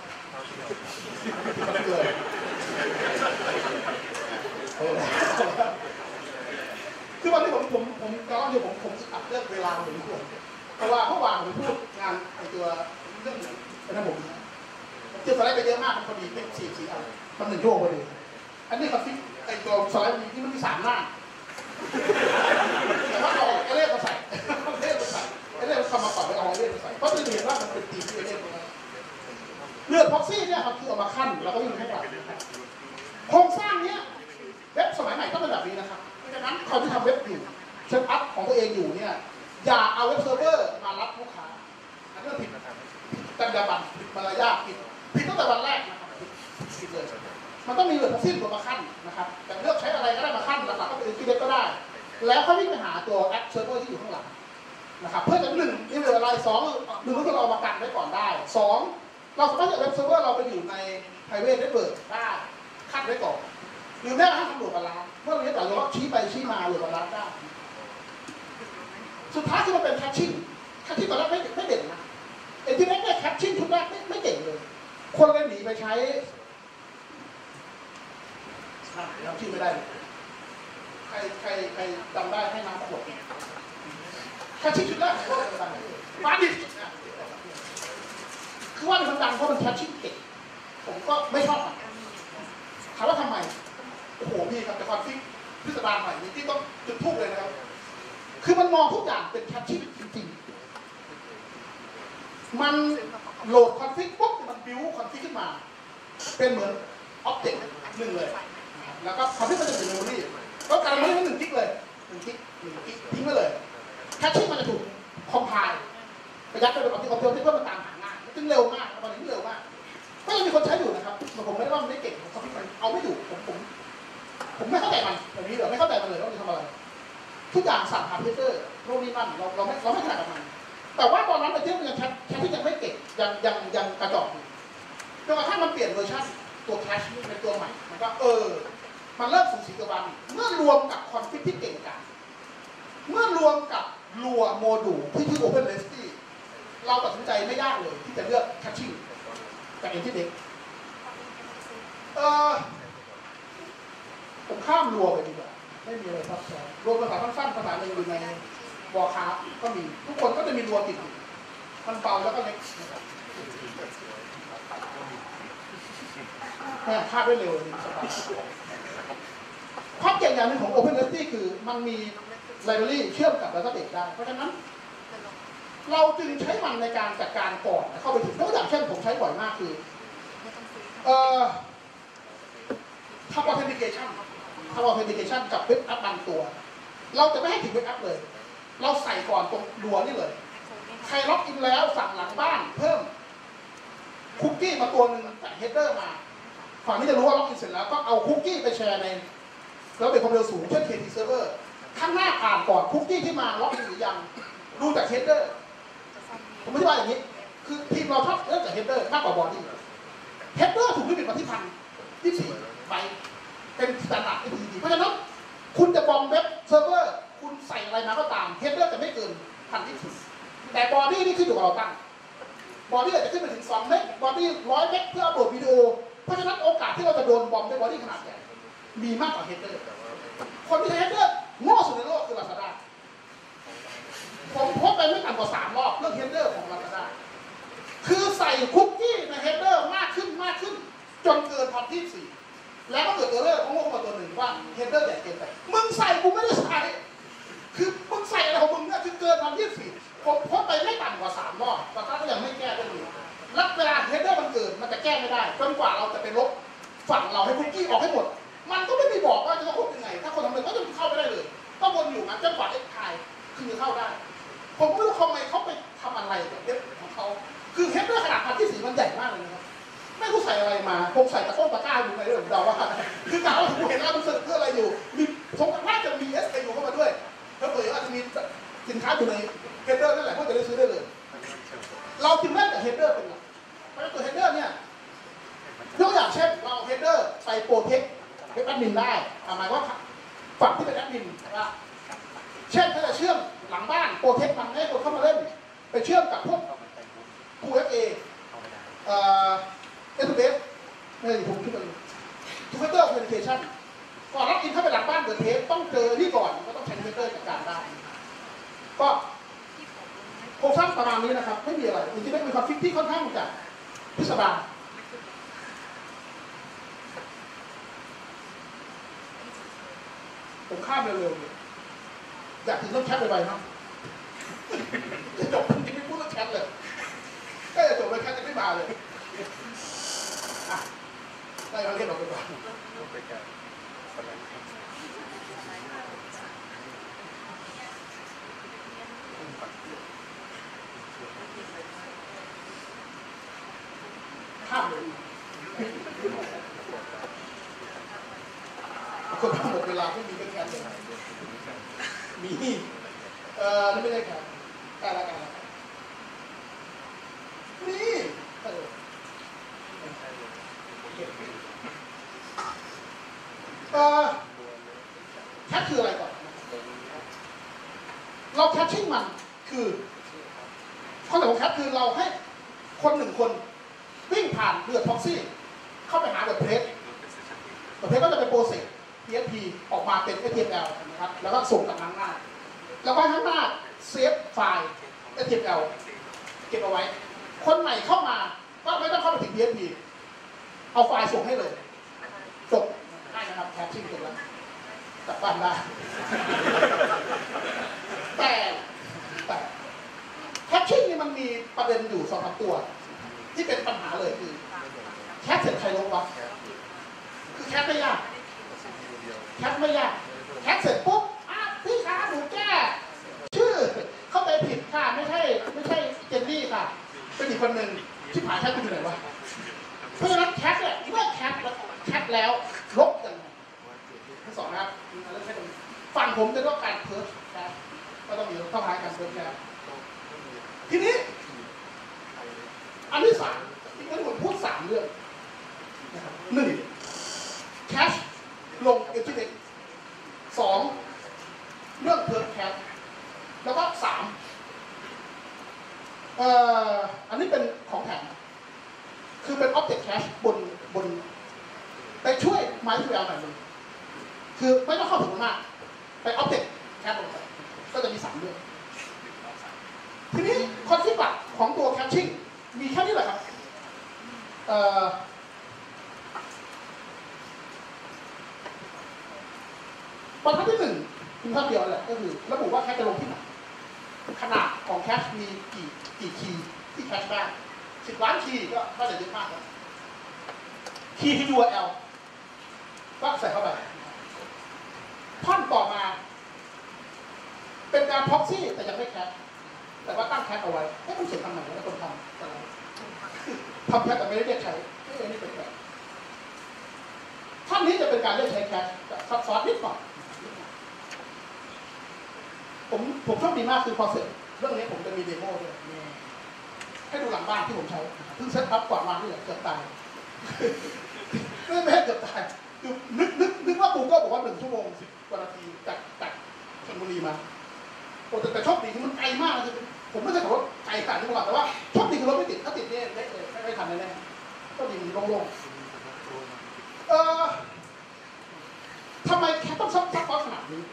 B: มันเกิดคือวันนี้ผมผมผมก็อยู่ผมผมอัดเรื่องเวลาผมพูดเพราะว่าเมื่อวานผมพูดงานไอตัวเรื่องเป็นผมเจอสไลด์ไปเยอะมากมันพอดีเป็นสี่สี่อันมันหนึ่งชั่วโมงพอดีอันนี้ครับที่ไอตัวสไลด์ที่มันมีสามหน้าแต่ว่าเอาไอเล่มาใส่เล่มาใส่ไอเล่มาทำมาก่อนไปเอาไอเล่มาใส่เพราะจะเห็นว่ามันเป็นตีที่ไอเล่มาเลือดพ็อกซี่เนี่ยครับคือเอามาขั้นแล้วก็วิ่งให้หลังโครงสร้างเนี้ยเว็บสมัยใหม่ต้องเป็นแบบนี้นะครับเพราะฉะนั้นคนที่ทำเว็บอยู่เซตอัพของตัวเองอยู่เนี่ยอย่าเอาเว็บเซิร์ฟเวอร์มารับลูกค้าอันนี้ผิดจรรยาบรรณผิดมารยาทผิดผิดตั้งแต่วันแรกนะครับผิดเลยมันต้องมีเลือดพ็อกซี่ตัวมาขั้นนะครับแต่เลือกใช้อะไรก็ได้มาขั้นหลักๆก็เป็นที่เล็กก็ได้แล้วเขาวิ่งไปหาตัวแอปเซิร์ฟเวอร์ที่อยู่ข้างหลังนะครับเพื่อจะหนึ่งนี่เป็นอะไรสองหนึ่งก็คือเราเอามากันไว้ก่อนได้สองเราสามารถจะเว็บเซิร์ฟเวอร์เราไปอยู่ใน private network ได้ขั้นไว้ก่อนหรือแม้กระทั่งทำโหลดบาลานซ์เมื่อเราเห็นเราชี้ไปชี้มาโหลดบาลานซ์ได้สุดท้ายที่มันเป็นแคชชิ่งแคชชิ่งตอนแรกไม่ไม่เด่นนะไอ้ที่แรกเนี่ยแคชชิ่งชุดแรกไม่ไม่เก่งเลยคนเลยหนีไปใช้เราชื่อไม่ได้ใครใครใครจำได้ให้น้ำทั้งหมดแคชชิ่งชุดแรกก็ดังฟ้าดิบคือว่ามันดังเพราะมันแคชชิ่งเก่งผมก็ไม่ชอบมันถามว่าทำไมโอ้โหพี่ครับแต่คอนฟิกพิสดารใหม่นี้ที่ต้องจุดทูบเลยนะครับคือมันมองทุกอย่างเป็นแคชชิ่งจริงๆมันโหลดคอนฟิกปุ๊บมันบิวคอนฟิกขึ้นมาเป็นเหมือนอ็อบเจกต์หนึ่งเลยแล้วก็คอนฟิกมันจะเป็นเมมโมรี่ก็การเมมโมรี่มันหนึ่งกิกเลยหนึ่งกิกหนึ่งกิกทิ้งไว้เลยแคชชิ่งมันจะถูกคอมไพล์ไปยัดไปในคอมพิวเตอร์คอมพิวเตอร์เพื่อมันตามหาง่ายมันจึงเร็วมากตอนนี้เร็วมากก็ยังมีคนใช้อยู่นะครับผมไม่ได้ว่ามันไม่เก่งผมเอาไม่อยู่ผมผมผมไม่เข้าใจมันแบบนี้เหรอไม่เข้าใจมันเลยว่ามันทำอะไรทุกอย่างสั่งหาเพเจอร์โน่นนี่นั่นเราเราไม่เราไม่ถนัดกับมันแต่ว่าตอนนั้นในเที่ยวยังแคชแคชที่ยังไม่เก่งยังยังยังกระจอกอยู่จนกระทั่งมันเปลี่ยนเวอร์ชันตัวแคชเป็นตัวใหม่มันก็เออมันเริ่มสูสีกับมันเมื่อรวมกับคอนฟิกที่เก่งกันเมื่อรวมกับรัวโมดูลที่ชื่อ OpenResty เราตัดสินใจไม่ยากเลยที่จะเลือกแคชชิ่งกับเอ็นที่เด็กเออผมข้ามรัวไปดีกว่าไม่มีอะไรซับซ้อนรัวภาษาสั้นๆภาษาหนึ่งอยู่ในวอลคราฟก็มีทุกคนก็จะมีรัวติดอยู่มันเบาแล้วก็เล็กแม่คาดได้เร็วเลยความเก่งอย่างหนึ่งของ OpenResty คือมันมีไลบรารีเชื่อมกับ Database ได้เพราะฉะนั้นเราจึงใช้มันในการจัดการก่อนเข้าไปถึงตัวอย่างเช่นผมใช้บ่อยมากคือเอ่อทำ authentication ทำ authentication กับเว็บแอปบางตัวเราจะไม่ให้ถึงเว็บแอปเลยเราใส่ก่อนตรงดัวนี่เลยใครล็อกอินแล้วสั่งหลังบ้านเพิ่มคุกกี้มาตัวหนึ่งจากเฮดเดอร์มาฝั่งนี้จะรู้ว่าล็อกอินเสร็จแล้วก็เอาคุกกี้ไปแชร์ในแล้วเป็นความเร็วสูงเช่น เค ที Server ข้างหน้าอ่านก่อนคุกกี้ที่มาล็อกอินหรือยังดูจากเฮดเดอร์ผมไม่ใช่ว่าอย่างนี้คือทีมเราชอบเริ่มจากเฮดเดอร์มากกว่าบอดี้เฮดเดอร์ถูกลิมิตมาที่พันยี่สิบสี่ใบเป็นสแตนดาร์ดที่ดีเพราะฉะนั้นคุณจะบอมเว็บเซิร์ฟเวอร์คุณใส่อะไรมาก็ตามเฮดเดอร์จะไม่เกินพันยี่สิบแต่บอดี้นี่ขึ้นอยู่กับเราตั้งบอดี้อาจจะขึ้นไปถึงสองเมกบอดี้ร้อยเมกเพื่ออัปโหลดวิดีโอเพราะฉะนั้นโอกาสที่เราจะโดนบอมด้วยบอดี้ขนาดใหญ่มีมากกว่าเฮดเดอร์คนที่เฮดเดอร์โง่สุดในโลกคือ Lazada ผมพบไปไม่ต่ำกว่าสามรอบเรื่องเฮดเดอร์ของ Lazada คือใส่คุกกี้ในเฮดเดอร์มากขึ้นมากขึ้นจนเกินพันที่สี่แล้วก็เกิดเออร์เรอร์ของโง่มาตัวหนึ่งว่าเฮดเดอร์ใหญ่เกินไปมึงใส่กูไม่ได้ใส่คือมึงใส่อะไรของมึงเนี่ยคือเกินพันที่สี่ผมพบไปไม่ต่ำกว่าสามรอบแต่ถ้าก็ยังไม่แก้ได้เลยแล้วเวลาเฮดเดอร์มันเกินมันจะแก้ไม่ได้จนกว่าเราจะไปลบฝั่งเราให้คุกกี้ออกให้หมดมันก็ไม่มีบอกว่าจะต้องลบยังไงถ้าคนทำเลยก็จะเข้าไม่ได้เลยก็วนอยู่งั้นจนกว่าเอ็กไทคือจะเข้าได้ผมไม่รู้ทำไมเขาไปทำอะไรกับเว็บของเขาคือเฮดเดอร์ขนาดพันที่สี่มันใหญ่มากเลยนะครับไม่รู้ใส่อะไรมาผมใส่ตะโก้ตะกร้าอยู่ในเรื่องเดาว่าคือกล่าวว่าผมเห็นแล้วมันเพื่ออะไรอยู่มีผมน่าจะมี เอส เค ยู เข้ามาด้วยแล้วเผื่ออาจจะมีสินค้าอยู่ในเฮดเดอร์นั่นแหละก็จะได้ซื้อได้เลยเราจึงเล่นกับเฮดเดอร์เป็นหลักเพราะฉะนั้นตัวเฮดเดอร์เนี่ยยกอย่างเช่นเราเฮดเดอร์ไปโปรเทคเว็บแอดมินได้หมายว่าฝั่งที่เป็นแอดมินว่าเช่นถ้าจะเชื่อมหลังบ้านโปรเทคมันให้คนเข้ามาเล่นไปเชื่อมกับพวก คู เอฟ เอ เอ่อเอส เอส ไม่ผมคิดว่าทูเฟเตอร์คอมมิวนิเคชันก่อนล็อกอินเข้าไปหลังบ้านเกิดเทปต้องเจอนี่ก่อนก็ต้องใช้ทูเฟเตอร์จัดการได้ก็โครงสร้างประมาณนี้นะครับไม่มีอะไรจริงๆมีความฟิกที่ค่อนข้างจะพิสดารผมข้ามเร็วๆอยากถึงต้องแคปไปๆเนาะจะจบจริงๆไม่พูดต้องแคปเลยก็จะจบไปแคปจะไม่มาเลยได้เราเรียกเราไปก่อนข้ามเลยคนทั้งหมดเวลาไม่มีเป็นแคปเลยมีเอ่อนี่ไม่ได้แคปการละกันนี่เอ่อแคปคืออะไรก่อนเราแคปชิ่งมันคือข้อแต่ของแคปคือเราให้คนหนึ่งคนวิ่งผ่านเรือท็อกซี่เข้าไปหาเว็บเพจเว็บเพจก็จะเป็นโปรเซส พี เอส พี ออกมาเป็น เอ ที เอ็ม แอล นะครับแล้วก็ส่งกับข้างหน้าแล้วก็ข้างหน้าเซฟไฟล์ เอ ที เอ็ม แอล เก็บเอาไว้คนใหม่เข้ามาก็ไม่ต้องเข้าไปถึง พี เอส พี เอาไฟล์ส่งให้เลยจบได้นะครับแคปชิ่งจบแล้วกลับบ้านได้แต่แต่แคปชิ่งนี่มันมีประเด็นอยู่สองสามตัวที่เป็นปัญหาเลยคือแคปเสร็จใครลงวะคือแคปไม่ยากแคปไม่ยากแคปเสร็จปุ๊บอ่ะพี่คะหนูแก้ชื่อเข้าใจผิดค่ะไม่ใช่ไม่ใช่เจนนี่ค่ะเป็นอีกคนหนึ่งชิบหายแคปอยู่ไหนวะเพราะฉะนั้นแคปเนี่ยเมื่อแคปแคปแล้วลบยังไงทั้งสองนะครับฝั่งผมจะต้องการเพิร์ชแคปก็ต้องมีต้องหาการเพิร์ชแคปทีนี้อันที่สามที่งั้นผมพูดสามเรื่องนะครับหนึ่งแคชลงเอฟทีเอ็กสองเรื่องเพิร์ชแคปแล้วก็สามเอ่ออันนี้เป็นของแถมคือเป็น Object Cache บนบนไปช่วย MySQL หน่อยนึงคือไม่ต้องเข้าถึงมันมากไป Object Cache ลงไปก็จะมีสามเรื่องทีนี้คอนเซ็ปต์ของตัว Caching มีแค่นี้แหละครับเอ่อบรรทัดที่หนึ่งคือภาพเดียวแหละก็คือระบุว่าแคชจะลงที่ไหนขนาดของแคชมีกี่กี่คีย์ที่แคชได้สิบล้านคีย์ก็น่าจะเยอะมากแล้วคีย์ที่ ยู อาร์ แอล ก็ใส่เข้าไปท่อนต่อมาเป็นการพ็อกซี่แต่ยังไม่แคชแต่ว่าตั้งแคชเอาไว้ให้มันเขียนทำไหนแล้วคนทำอะไรทำแคชแต่ไม่ได้เรียกใช้ไม่ได้นี่เป็นแบบท่อนนี้จะเป็นการเรียกใช้แคชซับซ้อนนิดหน่อยผมผมโชคดีมากคือพอเสร็จเรื่องนี้ผมจะมีเดโมด้วยให้ดูหลังบ้านที่ผมใช้เพิ่งเซตอัพก่อนวางนี่แหละเกือบตายไม่ไม่ให้เกือบตายคือนึกนึกนึกว่ากูก็บอกว่าหนึ่งชั่วโมงสิบกว่านาทีจากจากชลบุรีมาโอ้แต่แต่โชคดีคือมันไกลมากนะคือผมไม่ใช่ขับรถไกลขนาดนี้มาก่อนแต่ว่าโชคดีคือรถไม่ติดถ้าติดเนี่ยเละเลยไม่ทันแน่ๆก็ดีมันโล่งๆเอ่อทำไมแค่ต้องซับซับซ้อนขนาดนี้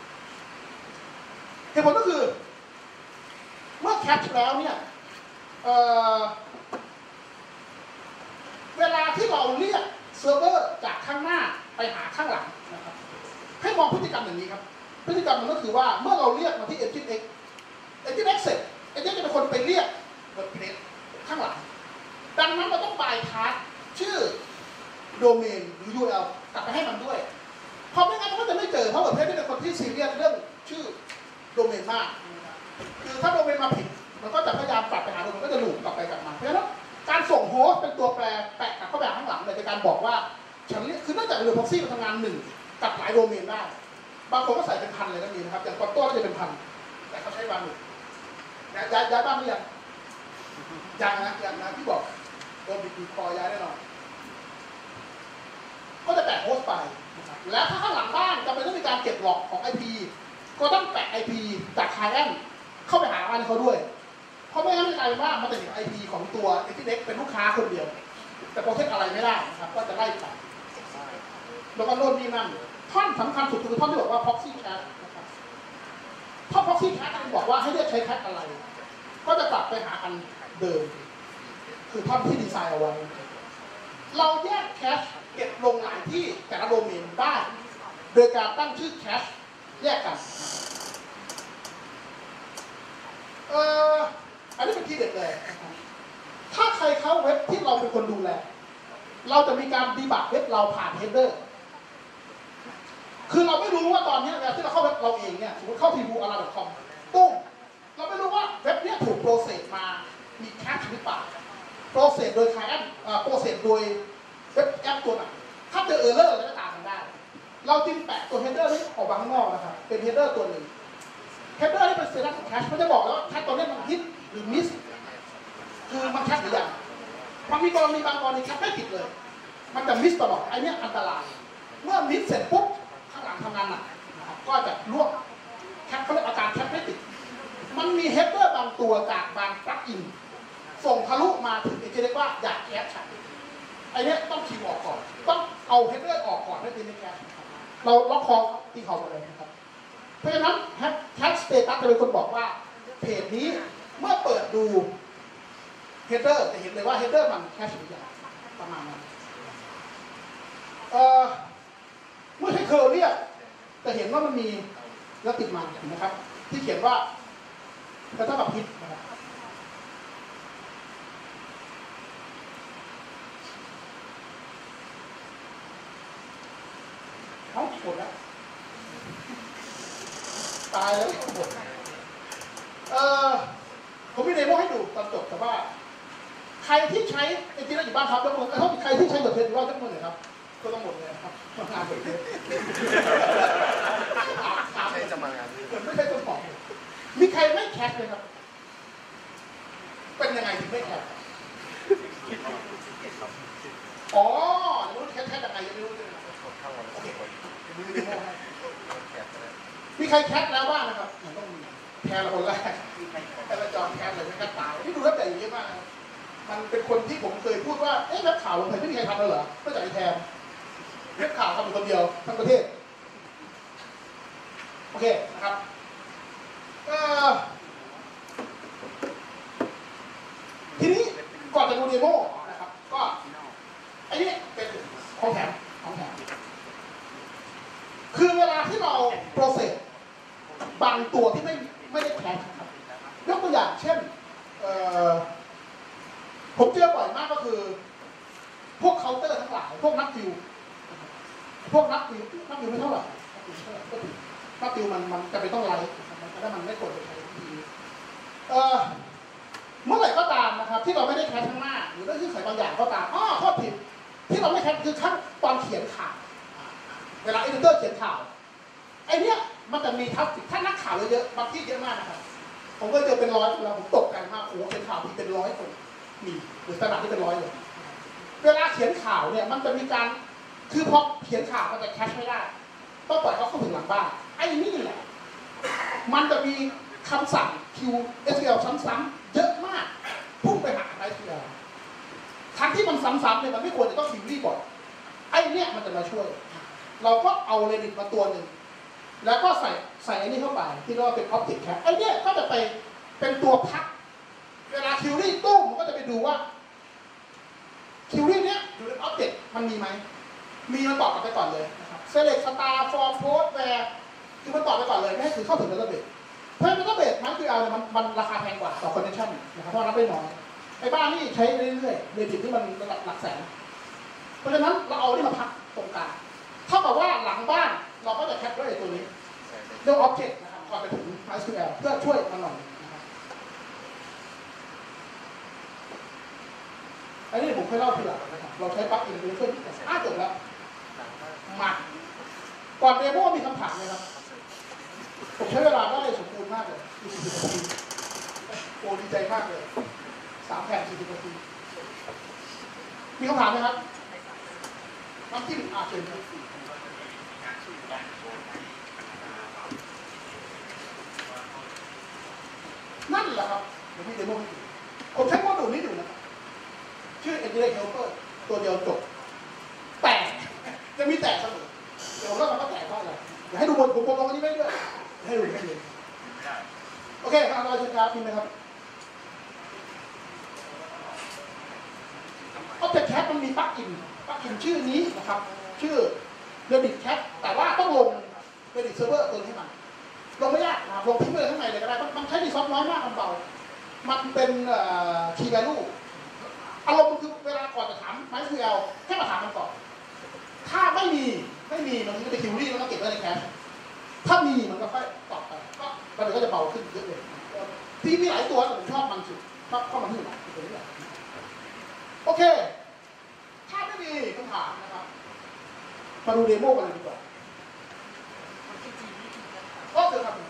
B: เหตุผลก็คือเมื่อแคปแล้วเนี่ย เ, เวลาที่เราเรียกเซิร์ฟเวอร์จากข้างหน้าไปหาข้างหลังนะครับให้มองพฤติกรรมอย่างนี้ครับพฤติกรรมมันก็คือว่าเมื่อเราเรียกมาที่ Nginx Nginx เสร็จ Nginx จะเป็นคนไปเรียกเว็บเพจข้างหลังดังนั้นเราต้องบายพาสชื่อโดเมนหรือ ยู อาร์ แอล กลับไปให้มันด้วยเพราะไม่งั้นมันก็จะไม่เจอเพราะเว็บเพจเป็นคนที่ซีเรียสเรื่องชื่อโดเมนมากคือถ้าโดเมนมาผิดมันก็จะพยายามกลับไปหาโดเมนก็จะหลุดกลับไปกลับมาเพราะฉะนั้นการส่งโฮสต์เป็นตัวแปรแปะกลับเข้าไปข้างหลังเลยในการบอกว่าฉันเรียกคือเนื่องจากเรือพ็อกซี่มันทำงานหนึ่งกับหลายโดเมนได้บางคนก็ใส่เป็นพันเลยก็มีนะครับอย่างคอนโต้ก็จะเป็นพันแต่เขาใช้วางหนึ่งย้ายย้ายบ้างหรือยังยังนะยังนะที่บอกโดนบีบคอย้ายแน่นอนก็จะแปะโฮสต์ไปแล้วถ้าข้างหลังบ้านจะเป็นต้องมีการเก็บหลอกของ ไอ พี ก็ต้องแปะ ไอ พี จากไคลเอนต์เข้าไปหามันเขาด้วยเพราะไม่งั้นจะกลายเป็นว่ามันจะเห็น ไอ พี ของตัว Nginx เป็นลูกค้าคนเดียวแต่โปรเซสอะไรไม่ได้นะครับก็จะไล่ไปแล้วก็โน่นนี่นั่นท่อนสำคัญสุดคือท่อนที่บอกว่า proxy cache นะครับถ้า proxy cache บอกว่าให้เลือกใช้ cache อะไรก็จะกลับไปหาอันเดิมคือท่อนที่ดีไซน์เอาไว้เราแยก cache เก็บลงหลายที่แต่ละโดเมนได้โดยการตั้งชื่อ cache แยกกันเอ่ออันนี้เป็นทีเด็ดเลยถ้าใครเข้าเว็บที่เราเป็นคนดูแลเราจะมีการดีบักเว็บเราผ่านเฮดเดอร์คือเราไม่รู้ว่าตอนนี้เวลาที่เราเข้าเว็บเราเองเนี่ยสมมติเข้า พี บู อาร์ ดอท คอม ตุ้มเราไม่รู้ว่าเว็บเนี้ยถูกโปรเซสมามีแคชหรือเปล่าโปรเซสโดยใครแอปโปรเซสโดยเว็บแอปตัวไหนถ้าเจอเออร์เลอร์เราจะตามมันได้เราจึงแปะตัวเฮดเดอร์นี้ออกมาข้างนอกนะครับเป็นเฮดเดอร์ตัวหนึ่งเฮดเดอร์นี่เป็นสเตตัสของแคชมันจะบอกแล้วว่าแคชตัวนี้มันฮิตหรือมิสคือมันแคชหรือยังมันมีกรณีบางกรณีแคชไม่ติดเลยมันจะมิสตลอดไอ้นี้อันตรายเมื่อมิสเสร็จปุ๊บข้างหลังทำงานหนักนะครับก็จะลวกแคชเขาเรียกอาการแคชไม่ติดมันมีเฮดเดอร์บางตัวจากบางปลั๊กอินส่งทะลุมาถึงเอเจเรียกว่าอยากแคชไอ้นี้ต้องคีย์ออกก่อนต้องเอาเฮดเดอร์ออกก่อนให้ตีในแคชเราล็อกคอที่เขาไปเลยนะครับเพราะฉะนั้นแคชสเตตัสจะเป็นคนบอกว่าเพจนี้เมื่อเปิดดูเฮดเดอร์จะเห็นเลยว่าเฮดเดอร์มันแคชหรือยังประมาณนั้นเอ่อเมื่อใช้เคอร์เรียกจะเห็นว่ามันมีแล้วติดมันนะครับที่เขียนว่าจะเท่ากับพิษนะครับเขาหมดแล้วตายแล้วหมดเอ่อผมมีเดโมให้ดูตอนจบแต่ว่าใครที่ใช้จริงๆแล้วอยู่บ้านครับยกมือถ้าใครที่ใช้เดอะเพจว่ายกมือหน่อยครับก็ต้องหมดเลยครับงานเดอะเพจไม่ใช่จะมางานไม่ใช่ตัวของมีใครไม่แคชเลยครับเป็นยังไงถึงไม่แคชอ๋อยังไม่รู้แคชแคชยังไงยังไม่รู้เลยโอเคมีเดโมให้มีใครแคชแล้วบ้างนะครับมันต้องมีแคชละคนแรกแต่ละจอมแคชเลยไม่กล้าตายที่ดูแล้วแต่เยอะมากมันเป็นคนที่ผมเคยพูดว่าเอ๊ะเว็บข่าวลงไปไม่มีใครทำเลยเหรอก็จากไอ้แทนเว็บข่าวทำอยู่คนเดียวทั้งประเทศโอเคนะครับทีนี้ก่อนจะดูเดโมนะครับก็ไอ้นี่เป็นของแถมของแถมคือเวลาที่เราโปรเซสบางตัวที่ไม่ไม่ได้แคชครับยกตัวอย่างเช่นผมเจอบ่อยมากก็คือพวกเคาน์เตอร์ทั้งหลายพวกนักดิวพวกนักดิวนักดิวไม่เท่าไหร่ก็ถือนักดิวมันมันจะเป็นต้องไลฟ์ถ้ามันไม่กดไปใช้ทีเอ่อเมื่อไหร่ก็ตามนะครับที่เราไม่ได้แคชข้างหน้าหรือเรื่องที่ใส่บางอย่างก็ตามอ้อข้อผิดที่เราไม่แคชคือขั้นตอนเขียนข่าวเวลาเอดิเตอร์เขียนข่าวไอ้เนี้ยมันจะมีทับสิถ้านักข่าวเยอะๆบางที่เยอะมากนะครับผมก็เจอเป็นร้อยเวลาผมตกใจมากโอ้โหเขียนข่าวมีเป็นร้อยคนมีหรือขนาดที่เป็นร้อยเลยเวลาเขียนข่าวเนี่ยมันจะมีการคือพอเขียนข่าวมันจะแคชไม่ได้ต้องปล่อยเขาเข้าถึงหลังบ้านไอ้นี่แหละมันจะมีคำสั่ง คิว เอส คิว แอล ซ้ำๆเยอะมากพุ่งไปหา เอส คิว แอล ทั้งที่มันซ้ำๆเนี่ยมันไม่ควรจะต้องคิวรี่ก่อนไอ้เนี่ยมันจะมาช่วยเราก็เอา Redis มาตัวหนึ่งแล้วก็ใส่ใส่ไอ้นี่เข้าไปที่เรียกว่าเป็น Object Cache ไอ้เนี่ยก็จะไปเป็นตัวพักเวลาคิวรี่ตู้มันก็จะไปดูว่าคิวรี่เนี้ยอยู่ใน Object มันมีไหมมีมันตอบกลับไปก่อนเลยนะครับ Select Star Form Post Where คือมันตอบไปก่อนเลยไม่ให้คือเข้าถึง Database เพราะ Database มันคือเอาเนี่ยมันมันราคาแพงกว่าต่อ Connection นะครับเพราะนับได้น้อยไอ้บ้านนี่ใช้เรื่อยๆ Redis ที่มันระดับหลักแสนเพราะฉะนั้นเราเอาที่มาพักตรงกลางเท่ากับว่าหลังบ้านเราก็จะแคปด้วยตัวนี้เรื่อง Object นะครับก่อนไปถึง เอส คิว แอล เพื่อช่วยมันหน่อยนะครับอันนี้ผมเคยเล่าทีหลังนะครับเราใช้ปลั๊กอินไปช่วยอ้าจบแล้วมาก่อนเดโมมีคำถามไหมครับผมใช้เวลาได้สมบูรณ์มากเลยสี่สิบนาทีโอ้ดีใจมากเลยสามแผ่นสี่สิบนาทีมีคำถามไหมครับน้ำจิ้มอาเชิญครับนั่นแหละครับเดี๋ยวพี่เดโมให้ดูผมใช้โมดูลนี้อยู่นะครับชื่อ Engineering Helper ตัวเดียวจบแต่จะมีแต่เสมอเดี๋ยวเราทำก็แต่เพราะอะไรอยากให้ดูบนผมผมลงอันนี้ไม่ด้วยให้ดูให้ดูโอเคครับเราเชิญครับพิมพ์ไหมครับObject Cat มันมีปลั๊กอินปลั๊กอินชื่อนี้นะครับชื่อ Reddit Cat แต่ว่าต้องลง Reddit Server ตัวให้มันลงไม่ยากนะครับลงทิ้งไปเลยข้างในเลยก็ได้มันใช้ดีซอฟต์น้อยมากมันเบามันเป็นคีย์แวลูอารมณ์คือเวลาก่อนจะถาม MySQL แค่มาถามมันก่อนถ้าไม่มีไม่มีมันก็จะคิวรี่แล้วก็เก็บไว้ในแคชถ้ามีมันก็ค่อยตอบไปก็มันก็จะเบาขึ้นเยอะเลยที่มีหลายตัวแต่ผมชอบมันสุดชอบเข้ามาที่หลังตัวนี้แหละโอเคถ้าไม่มีคำถามนะครับมาดูเดโมกันเลยดีกว่าก็เจอครับ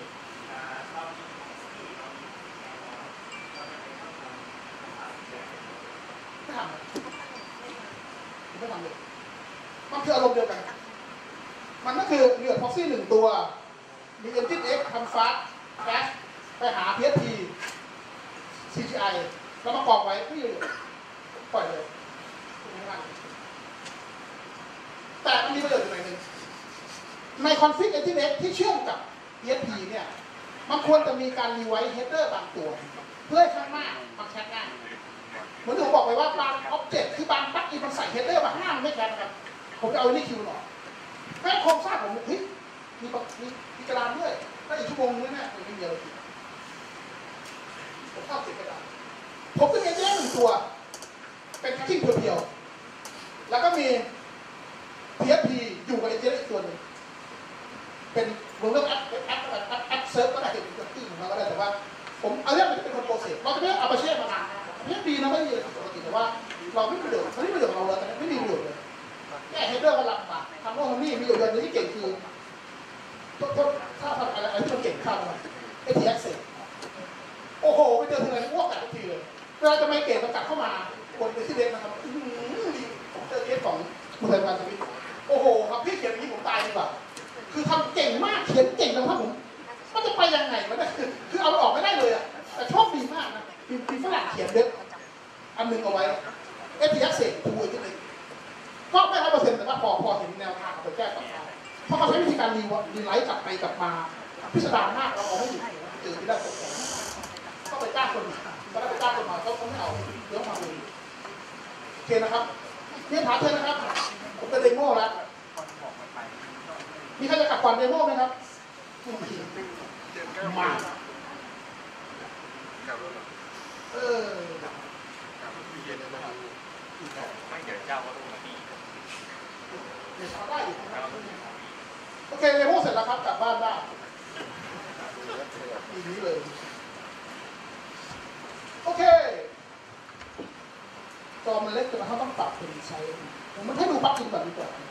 B: ไม่ทำเลยไม่ทำเลยมันคืออารมณ์เดียวกันมันก็คือเรือพ็อกซี่หนึ่งตัวมี Engine X ทำฟาสต์แคชไปหา พี เอส พี ซี จี ไอ แล้วมากรองไว้ไม่อยู่ปล่อยเลยแต่มันมีประโยชน์อยู่หน่อยหนึ่งในคอนฟิก Engine X ที่เชื่อมกับ พี เอส พี เนี่ยมันควรจะมีการรีไวซ์เฮดเดอร์บางตัวเพื่อให้ข้างหน้ามันแคชง่ายเหมือนที่ผมบอกไปว่าบางอ็อบเจกต์คือบางปลั๊กอินมันใส่เฮดเดอร์มาห้ามันไม่แคชนะครับผมจะเอาอันนี้คิวหน่อยแม่โครงสร้างผมเฮ้ยมีมีมีกระดานด้วยถ้าอีกชั่วโมงนึงเนี่ยมันไม่มีอะไรกินผมชอบเสียกระดานผมจะมีแยกหนึ่งตัวเป็นแคชชิ่งเพียวๆแล้วก็มี พี เอส พี อยู่กับไอเจอีกตัวหนึ่งเป็นรวมเรื่องแอปแอปแอปแอปแอปเซิร์ฟก็ได้เป็นเครื่องที่ของเราก็ได้แต่ว่าผมเอาเรื่องมันจะเป็นคนโปรเซสเราจะไม่เอาไปเช่มานานพี เอส พี นะไม่มีอะไรปกติแต่ว่าเราไม่มีประโยชน์มันไม่มีประโยชน์กับเราเลยแต่ไม่มีประโยชน์เลยแค่เฮดเดอร์ก็ลำบากทำโน่นทำนี่มีอยู่อย่างนึงที่เก่งคือถ้าทำอะไรอะไรที่มันเก่งข้ามมาไอทีแอคเซสโอ้โหไปเจอทีไรอ้วกแต่ทุกทีเลยเวลาจะไม่เก่งมันกลับเข้ามาคนในที่เด็กนะครับผมเจอเคสของคุณไทยการสวิตโอ้โหครับพี่เขียนอย่างนี้ผมตายดีกว่าคือทำเก่งมากเขียนเก่งนะครับผมมันจะไปยังไงวะเนี่ยคือคือเอาออกไม่ได้เลยอ่ะแต่โชคดีมากนะมีฝรั่งเขียนเด็กอันนึงเอาไว้เอทีแอคเซสทูอีกนิดก็ไม่ร้อยเปอร์เซ็นต์แต่ว่าพอพอเห็นแนวทางเอาไปแก้ต่อได้เพราะเขาใช้วิธีการรีวอรีไลท์กลับไปกลับมาพิสดารมากเราเอาไม่อยู่เจอที่ได้ตกใจก็ไปจ้างคนก็ได้ไปจ้างคนมาเขาเขาไม่เอาเดี๋ยวมาเลยโอเคนะครับนี่ถามเธอนะครับผมเป็นเดโม่แล้วมีใครจะกลับก่อนเดโม่ไหมครับมาเออไม่เดี๋ยวเจ้าก็ต้องมาดีเดี๋ยวทำได้อีกโอเคเดโม่เสร็จแล้วครับกลับบ้านได้อีกนี้เลยโอเคจอมันเล็กจนเขาต้องปรับเป็นไซส์ผมมันให้ดูปลั๊กอินแบบนี้ก่อน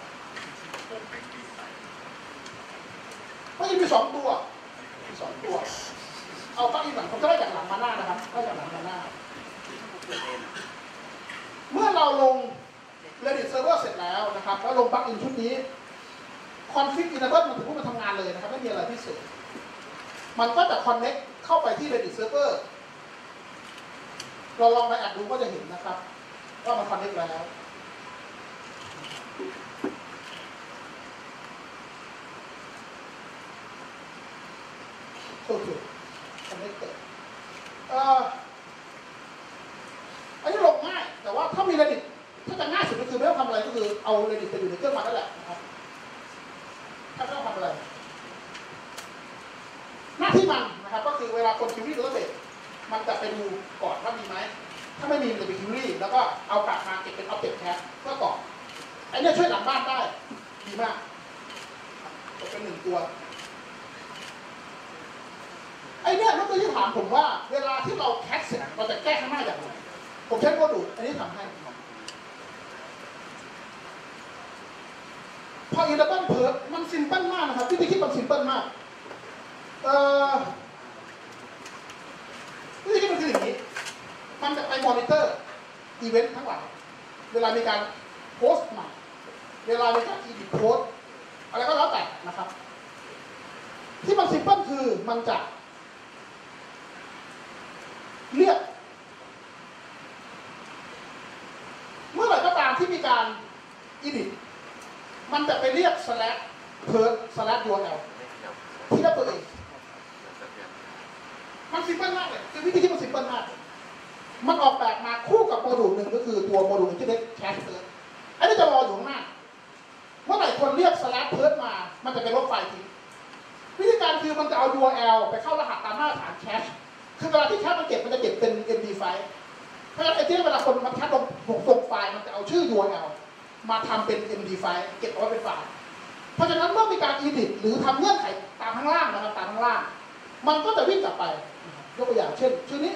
B: ปลั๊กอินมีสองตัวมีสองตัวเอาปลั๊กอินหลังผมจะได้จากหลังมาหน้านะครับได้จากหลังมาหน้าเมื่อเราลง Reddit Server เสร็จแล้วนะครับแล้วลงปลั๊กอินชุดนี้ Config Enable มันถึงพูดมาทำงานเลยนะครับไม่มีอะไรพิเศษมันก็จะ Connect เข้าไปที่ Reddit Server เราลองไปแอดดูก็จะเห็นนะครับว่ามัน Connect แล้วโอเค Connected เอ่ออันนี้ลงง่ายแต่ว่าถ้ามี Reddit ถ้าจะง่ายสุดก็คือไม่ต้องทำอะไรก็คือเอา Reddit ไปอยู่ในเครื่องมันนั่นแหละนะครับถ้าไม่ต้องทำอะไรหน้าที่มันนะครับก็คือเวลาคนคิวรี่ตัวเบสมันจะไปดูก่อนว่ามีไหมถ้าไม่มีมันจะไปคิวรี่แล้วก็เอากลับมาเก็บเป็น Object Cat เพื่อก่อนไอ้นี่ช่วยหลังบ้านได้ดีมากจะเป็นหนึ่งตัวไอ้เนี่ยนักเรียนถามผมว่าเวลาที่เราแคสเสร็จเราจะแก้ข้างหน้าอย่างไรผมใช้โมดูลอันนี้ทำให้พออินดับเบิลเพิร์ดมันซิมเปิลมากนะครับวิธีคิดมันซิมเปิลมากเอ่อวิธีคิดมันคืออย่างนี้มันจะไปมอนิเตอร์อีเวนต์ทั้งหลายเวลามีการโพสต์ใหม่เวลามีการอีดิทโพสต์อะไรก็แล้วแต่นะครับที่มันซิมเปิลคือมันจะเรียกเมื่อไหร่ก็ตาม slash ยู อาร์ แอล ที่ได้ตัวเองมันซิมเปิลมากเลยคือวิธีที่มันซิมเปิลมากมันออกแบบมาคู่กับโมดูลหนึ่งก็คือตัวโมดูล Internet Cache Search อันนี้จะรออยู่ข้างหน้าเมื่อไหร่คนเรียก slash search มามันจะเป็นลบไฟล์ทิ้งวิธีการคือมันจะเอา ยู อาร์ แอล ไปเข้ารหัสตามมาตรฐานแคชคือเวลาที่แคชมันเก็บมันจะเก็บเป็น เอ็ม ดี ไฟล์ เพราะฉะนั้นไอ้ที่เวลาคนมาแคชลงส่งไฟล์มันจะเอาชื่อ ยู อาร์ แอล มาทำเป็น เอ็ม ดี ไฟล์ เก็บเอาไว้เป็นไฟล์เพราะฉะนั้นเมื่อมีการ edit หรือทำเงื่อนไขตามข้างล่างนะครับตามข้างล่างมันก็จะวิ่งกลับไปยกตัวอย่างเช่นชื่อนี้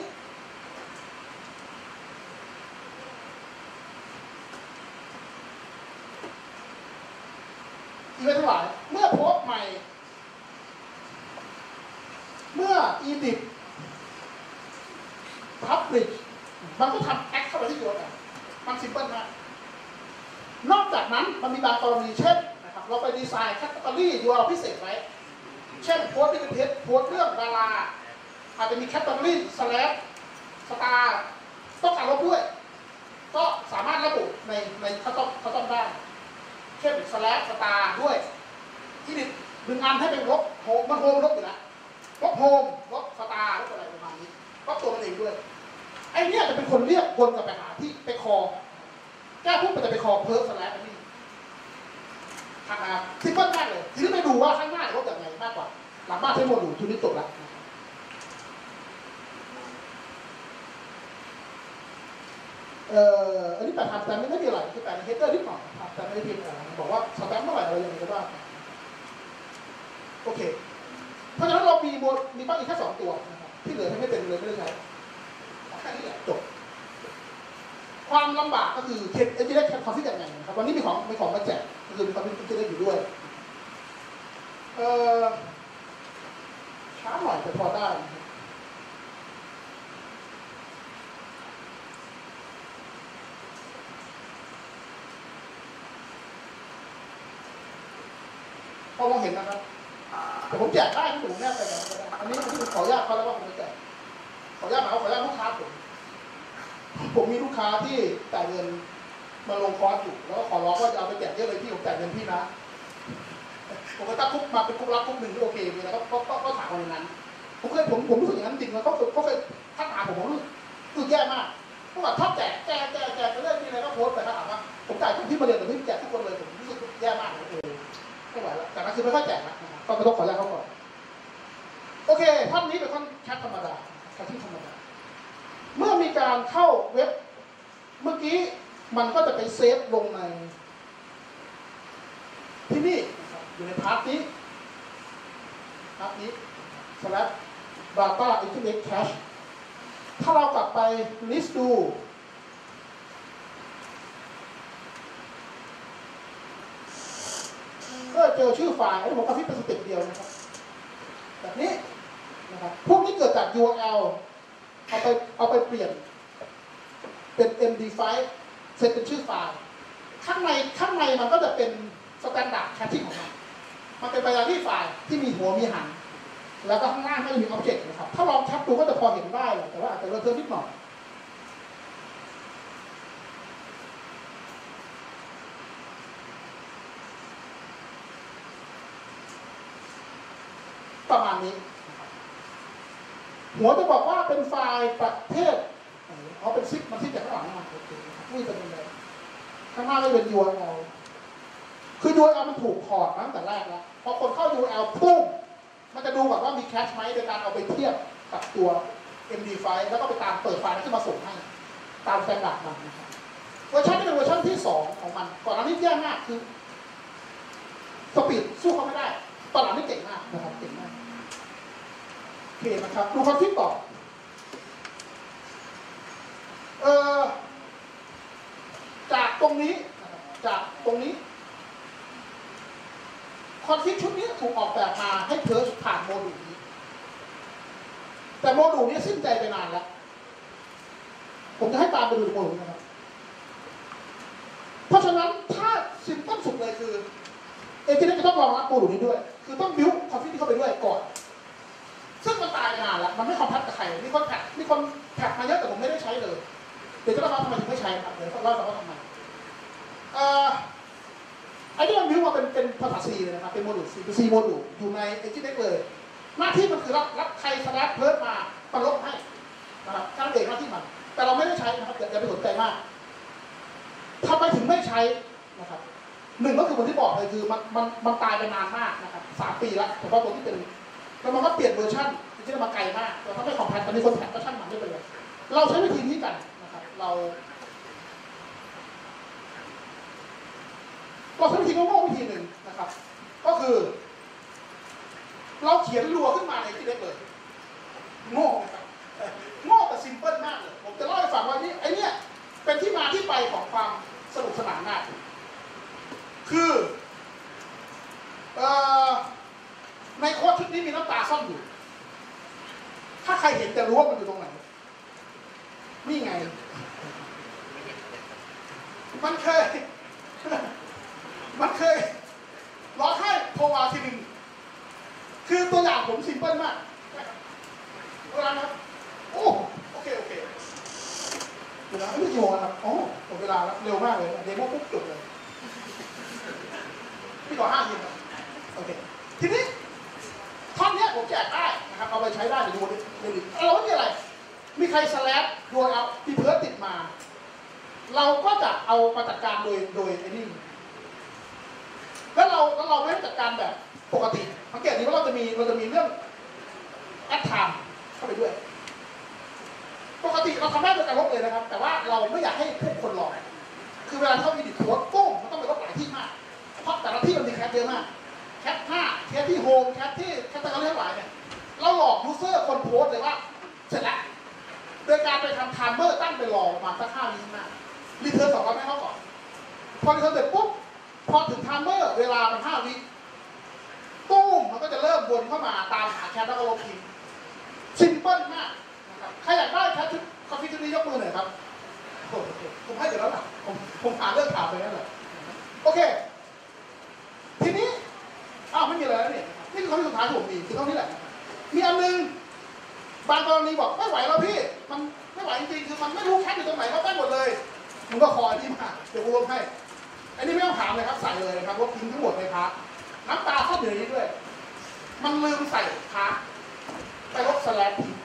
B: อีเวนต์ทั้งหลายเมื่อโพสต์ใหม่เมื่อ edit publish มันก็ทำแอคเข้าไปที่ตัวกันมันซิมเปิลมากนอกจากนั้นมันมีบางกรณีเช่นนะครับเราไปดีไซน์แคตตาล็อก ยู อาร์ แอล พิเศษไว้เช่นโพสต์ที่เป็นเทสโพสต์เรื่องดาราอาจจะมีแคตตาล็อก สแลช สตาร์ต้องการลบด้วยก็สามารถระบุในในคัสตอมคัสตอมได้เช่น สแลช สตาร์ด้วยที่ดิดึงอันให้เป็นลบโฮมมันโฮมลบอยู่แล้วลบโฮมลบสตาร์ลบอะไรประมาณนี้ลบตัวมันเองด้วยไอ้เนี่ยจะเป็นคนเรียกวนกลับไปหาที่ไปคอแก้ปุ๊บมันจะไปคอเพิร์สแลชอันนี้นะครับซิมเปิลมากเลยทีนี้ไปดูว่าข้างหน้าจะลบอย่างไรมากกว่าหลังบ้านใช้โมดูลชุดนี้จบแล้วเอ่ออันนี้แปลทำแต่ไม่ได้มีอะไรคือแปลในเฮดเดอร์นิดหน่อยครับแต่ไม่ได้เพียงอะไรบอกว่าสแตมป์เมื่อไหร่อะไรยังไงก็ได้โอเคเพราะฉะนั้นเรามีโมมีบ้างอีกแค่สองตัวนะครับที่เหลือไม่เป็นเลยไม่ได้ใช้แค่นี้แหละจบความลำบากก็คือเทเอเจนต์แคปคอนฟิกยังไงนะครับวันนี้มีของมีของมาแจกก็คือมีความเป็นเอเจนต์อยู่ด้วยเอ่อช้าหน่อยแต่พอได้พอมองเห็นนะครับแต่ผมแจกได้ที่ผมแนบไปกันก็ได้อันนี้ที่ผมขออนุญาตเขาแล้วว่าผมจะแจกขออนุญาตหมายว่าขออนุญาตลูกค้าผมผมมีลูกค้าที่จ่ายเงินมาลงคอร์สอยู่แล้วก็ขอร้องว่าจะเอาไปแจกเยอะเลยพี่ผมจ่ายเงินพี่นะผมก็ตั้งคุกมาเป็นคุกรับคุกหนึ่งที่โอเคมีแล้วก็ก็ก็ถามคนนั้นผมเคยผมผมรู้สึกอย่างนั้นจริงแล้วก็ก็เคยทักหาผมผมรู้สึกแย่มากเพราะว่าชอบแจกแจกแจกแจกไปเรื่อยมีอะไรก็โพสต์ไปถามว่าผมจ่ายทุกที่มาเรียนแต่พี่แจกทุกคนเลยผมรู้สึกแย่มากเลยไม่ไหวแล้วแต่นั้นคือไม่ค่อยแจกนะก็ไม่ต้องขออนุญาตเขาก่อนโอเคท่อนนี้เป็นท่อนแชทธรรมดาแชทที่ธรรมดาเมื่อมีการเข้าเว็บเมื่อกี้มันก็จะไปเซฟลงในที่นี่อยู่ในพาร์ทนี้พาร์ทนี้ slash data internet cache ถ้าเรากลับไป list ดูก็เจอชื่อไฟล์อันนี้ผมกระพริบเป็นสเต็ปเดียวนะครับแบบนี้นะครับพวกนี้เกิดจาก ยู อาร์ แอล เอาไปเอาไปเปลี่ยนเป็น เอ็ม ดี ไฟล์ เซตเป็นชื่อไฟล์ข้างในข้างในมันก็จะเป็นสแตนดาร์ดแคชชิ่งของมันมันเป็นไบนารี่ไฟล์ที่มีหัวมีหางแล้วก็ข้างล่างก็จะมีอ็อบเจกต์นะครับถ้าลองแคปดูก็จะพอเห็นได้แต่ว่าอาจจะเลอะเทอะนิดหน่อยประมาณนี้หัวจะบอกว่าเป็นไฟล์ประเภทเอาเป็นซิปมันซิปจากข้างหลังมาโอเคนี่เป็นยังไงข้างหน้าไม่เป็น ยู อาร์ แอล คือ ยู อาร์ แอล มันถูกถอดมาตั้งแต่แรกแล้วพอคนเข้า ยู อาร์ แอล พุ่งมันจะดูแบบว่ามีแคชไหมโดยการเอาไปเทียบกับตัว เอ็ม ดี ไฟล์ แล้วก็ไปตามเปิดไฟล์นั้นขึ้นมาส่งให้ตามสแตนดาร์ดมันนะครับเวอร์ชันนี้เป็นเวอร์ชันที่สองของมันก่อนหน้านี้แย่มากคือสปีดสู้เขาไม่ได้ตอนหลังนี่เก่งมากนะครับเก่งมากโอเคนะครับดูคอนฟิกต่อเอ่อจากตรงนี้จากตรงนี้คอนฟิกชุดนี้ถูกออกแบบมาให้เพิร์ชผ่านโมดูลนี้แต่โมดูลนี้สิ้นใจไปนานแล้วผมจะให้ตามไปดูโมดูลนะครับเพราะฉะนั้นถ้าซิมเปิลสุดเลยคือเอเจนต์จะต้องรองรับโมดูลนี้ด้วยคือต้องบิวคอนฟิกที่เข้าไปด้วยก่อนซึ่งมันตายไปนานแล้วมันไม่คอมแพตกับใครมีคนแท็กมีคนแท็กมาเยอะแต่ผมไม่ได้ใช้เลยเดี๋ยวจะเล่าว่าทำไมถึงไม่ใช้ครับเดี๋ยวเล่าว่าทำไมไอ้นี่มันวิวมาเป็นเป็นภาษา C เลยนะครับเป็นโมดูล C เป็น C โมดูลอยู่ใน Nginx เลยหน้าที่มันคือรับรับใครสแลปเพิร์ดมามาลบให้นะครับการเด็กหน้าที่มันแต่เราไม่ได้ใช้นะครับอย่าไปสนใจมากทำไมถึงไม่ใช้นะครับหนึ่งก็คือวันที่บอกเลยคือมันมันมันตายไปนานมากนะครับสามปีแล้วแต่ว่าตัวที่เป็นแล้วมันก็เปลี่ยนเวอร์ชันที่จะมาไกลมากแต่ถ้าไม่ของแพทตอนนี้คนแพทก็ช่างมันไม่เป็นไรเราใช้วิธีนี้กันนะครับเราเราใช้วิธีโง่ๆวิธีหนึ่งนะครับก็คือเราเขียนรัวขึ้นมาในที่เล็กเลยโง่นะครับโง่แต่ซิมเพิลมากเลยผมจะเล่าให้ฟังว่านี่ไอเนี้ยเป็นที่มาที่ไปของความสนุกสนานมากคือเอ่อในโค้ดชุดนี้มีน้ำตาซ่อนอยู่ถ้าใครเห็นจะรู้ว่ามันอยู่ตรงไหนนี่ไงมันเคยมันเคยร้องไห้โทรมาทีหนึ่งคือตัวอย่างผมซิมเพิลมากเวลาครับโอ้โอเคโอเคเวลาไม่กี่โมงครับอ๋อหมดเวลาแล้วเร็วมากเลยเดโมปุ๊บจบเลยพี่ต่อห้าทีครับโอเคทีนี้ท่อนนี้ผมแจกได้นะครับเอาไปใช้ได้ในดูในลิงก์เราไม่มีอะไรมีใครสแลปโดยเอาพี่เพิร์ดติดมาเราก็จะเอามาจัดการโดยโดยไอ้นี่แล้วเราแล้วเราไม่ได้จัดการแบบปกติสังเกตดีว่าเราจะมีเราจะมีเรื่องแอดไทม์เข้าไปด้วยปกติเราทำได้โดยการลบเลยนะครับแต่ว่าเราไม่อยากให้ผู้คนรอคือเวลาเขามีดิโค้ดโป้งมันต้องไปลบหลายที่มากเพราะแต่ละที่มันมีแคปเยอะมากแคปห้าแคปที่โฮมแคปที่แคปตะการเรื่องหลายเนี่ยเราหลอกยูเซอร์คนโพสเลยว่าเสร็จแล้วโดยการไปทำไทม์เมอร์ตั้งไปรอประมาณสักห้าวินาทีรีเทิร์นสองร้อยให้เขาก่อนพอรีเทิร์นเสร็จปุ๊บพอถึงไทม์เมอร์เวลามันห้าวิตู้มมันก็จะเริ่มวนเข้ามาตามหาแคปแล้วก็ลบทิ้งซิมเปิลมากนะครับใครอยากได้แคปชุดคอฟฟี่ชุดนี้ยกมือหน่อยครับผมให้เดี๋ยวแล้วล่ะผมผมหาเรื่องถามไปนั่นแหละโอเคทีนี้อ้าวไม่มีอะไรแล้วเนี่ยนี่คือข้อที่สุดท้ายที่ผมมีคือเท่านี้แหละมีอันนึงบางกรณีบอกไม่ไหวแล้วพี่มันไม่ไหวจริงๆคือมันไม่รู้แคปอยู่ตรงไหนเขาได้หมดเลยมึงก็คอยที่มาเดี๋ยวกูลบให้อันนี้ไม่ต้องถามเลยครับใส่เลยนะครับลบทิ้งทั้งหมดในพาร์ทน้ำตาเข้าอยู่ในนี้ด้วยมันลืมใส่พาร์ทไปลบสแลปทิ้ง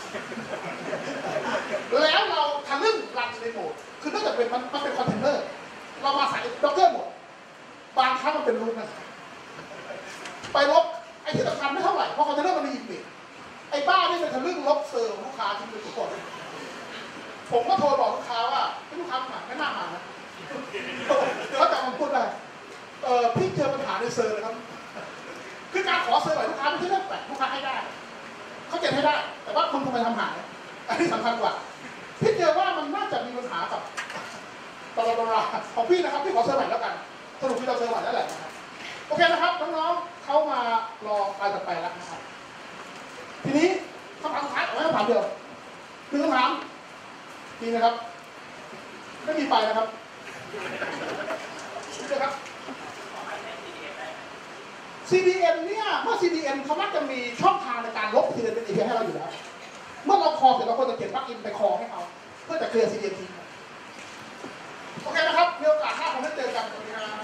B: แล้วเราทะลึ่งรันในโหมดคือเนื่องจากเป็นมันมันเป็นคอนเทนเนอร์เรามาใส่ด็อกเกอร์หมดบางครั้งมันเป็นรูปนะไปลบไอ้ที่สำคัญไม่เท่าไหร่เพราะคอนเทนเนอร์มันมีอิมเมจไอ้บ้านี่เป็นทะลึ่งลบเซอร์ของลูกค้าที่เป็นทุกคนผมก็โทรบอกลูกค้าว่าลูกค้ามาไม่น่ามานะเขาจำคำพูดได้เออพี่เจอปัญหาในเซอร์นะครับคือการขอเซอร์หน่อยลูกค้าไม่ใช่เรื่องแปลกลูกค้าให้ได้เขาเก็บให้ได้แต่ว่าคุณทำไมทำหายอันนี้สำคัญกว่าพี่เจอว่ามันน่าจะมีปัญหากับตลอดเวลาของพี่นะครับพี่ขอเซอร์ใหม่แล้วกันสรุปพี่เราเซอร์ใหม่แล้วแหละนะครับโอเคนะครับน้องๆเขามารอไปต่อไปแล้วนะครับทีนี้คำถามสุดท้ายไม่คำถามเดียวคือคำถามมีนะครับไม่มีไปนะครับนี่นะครับ ซี ดี เอ็น เนี่ยเมื่อ ซี ดี เอ็น เขามักจะมีช่องทางในการลบ ซี ดี เอ็น เป็น เอ พี ไอ ให้เราอยู่แล้วเมื่อเราคอเสร็จเราควรจะเขียนปลั๊กอินไปคอให้เขาเพื่อจะเคลียร์ ซี ดี เอ็น ทิ้งโอเคนะครับมีโอกาสหน้าผมได้เจอกันสวัสดีครับ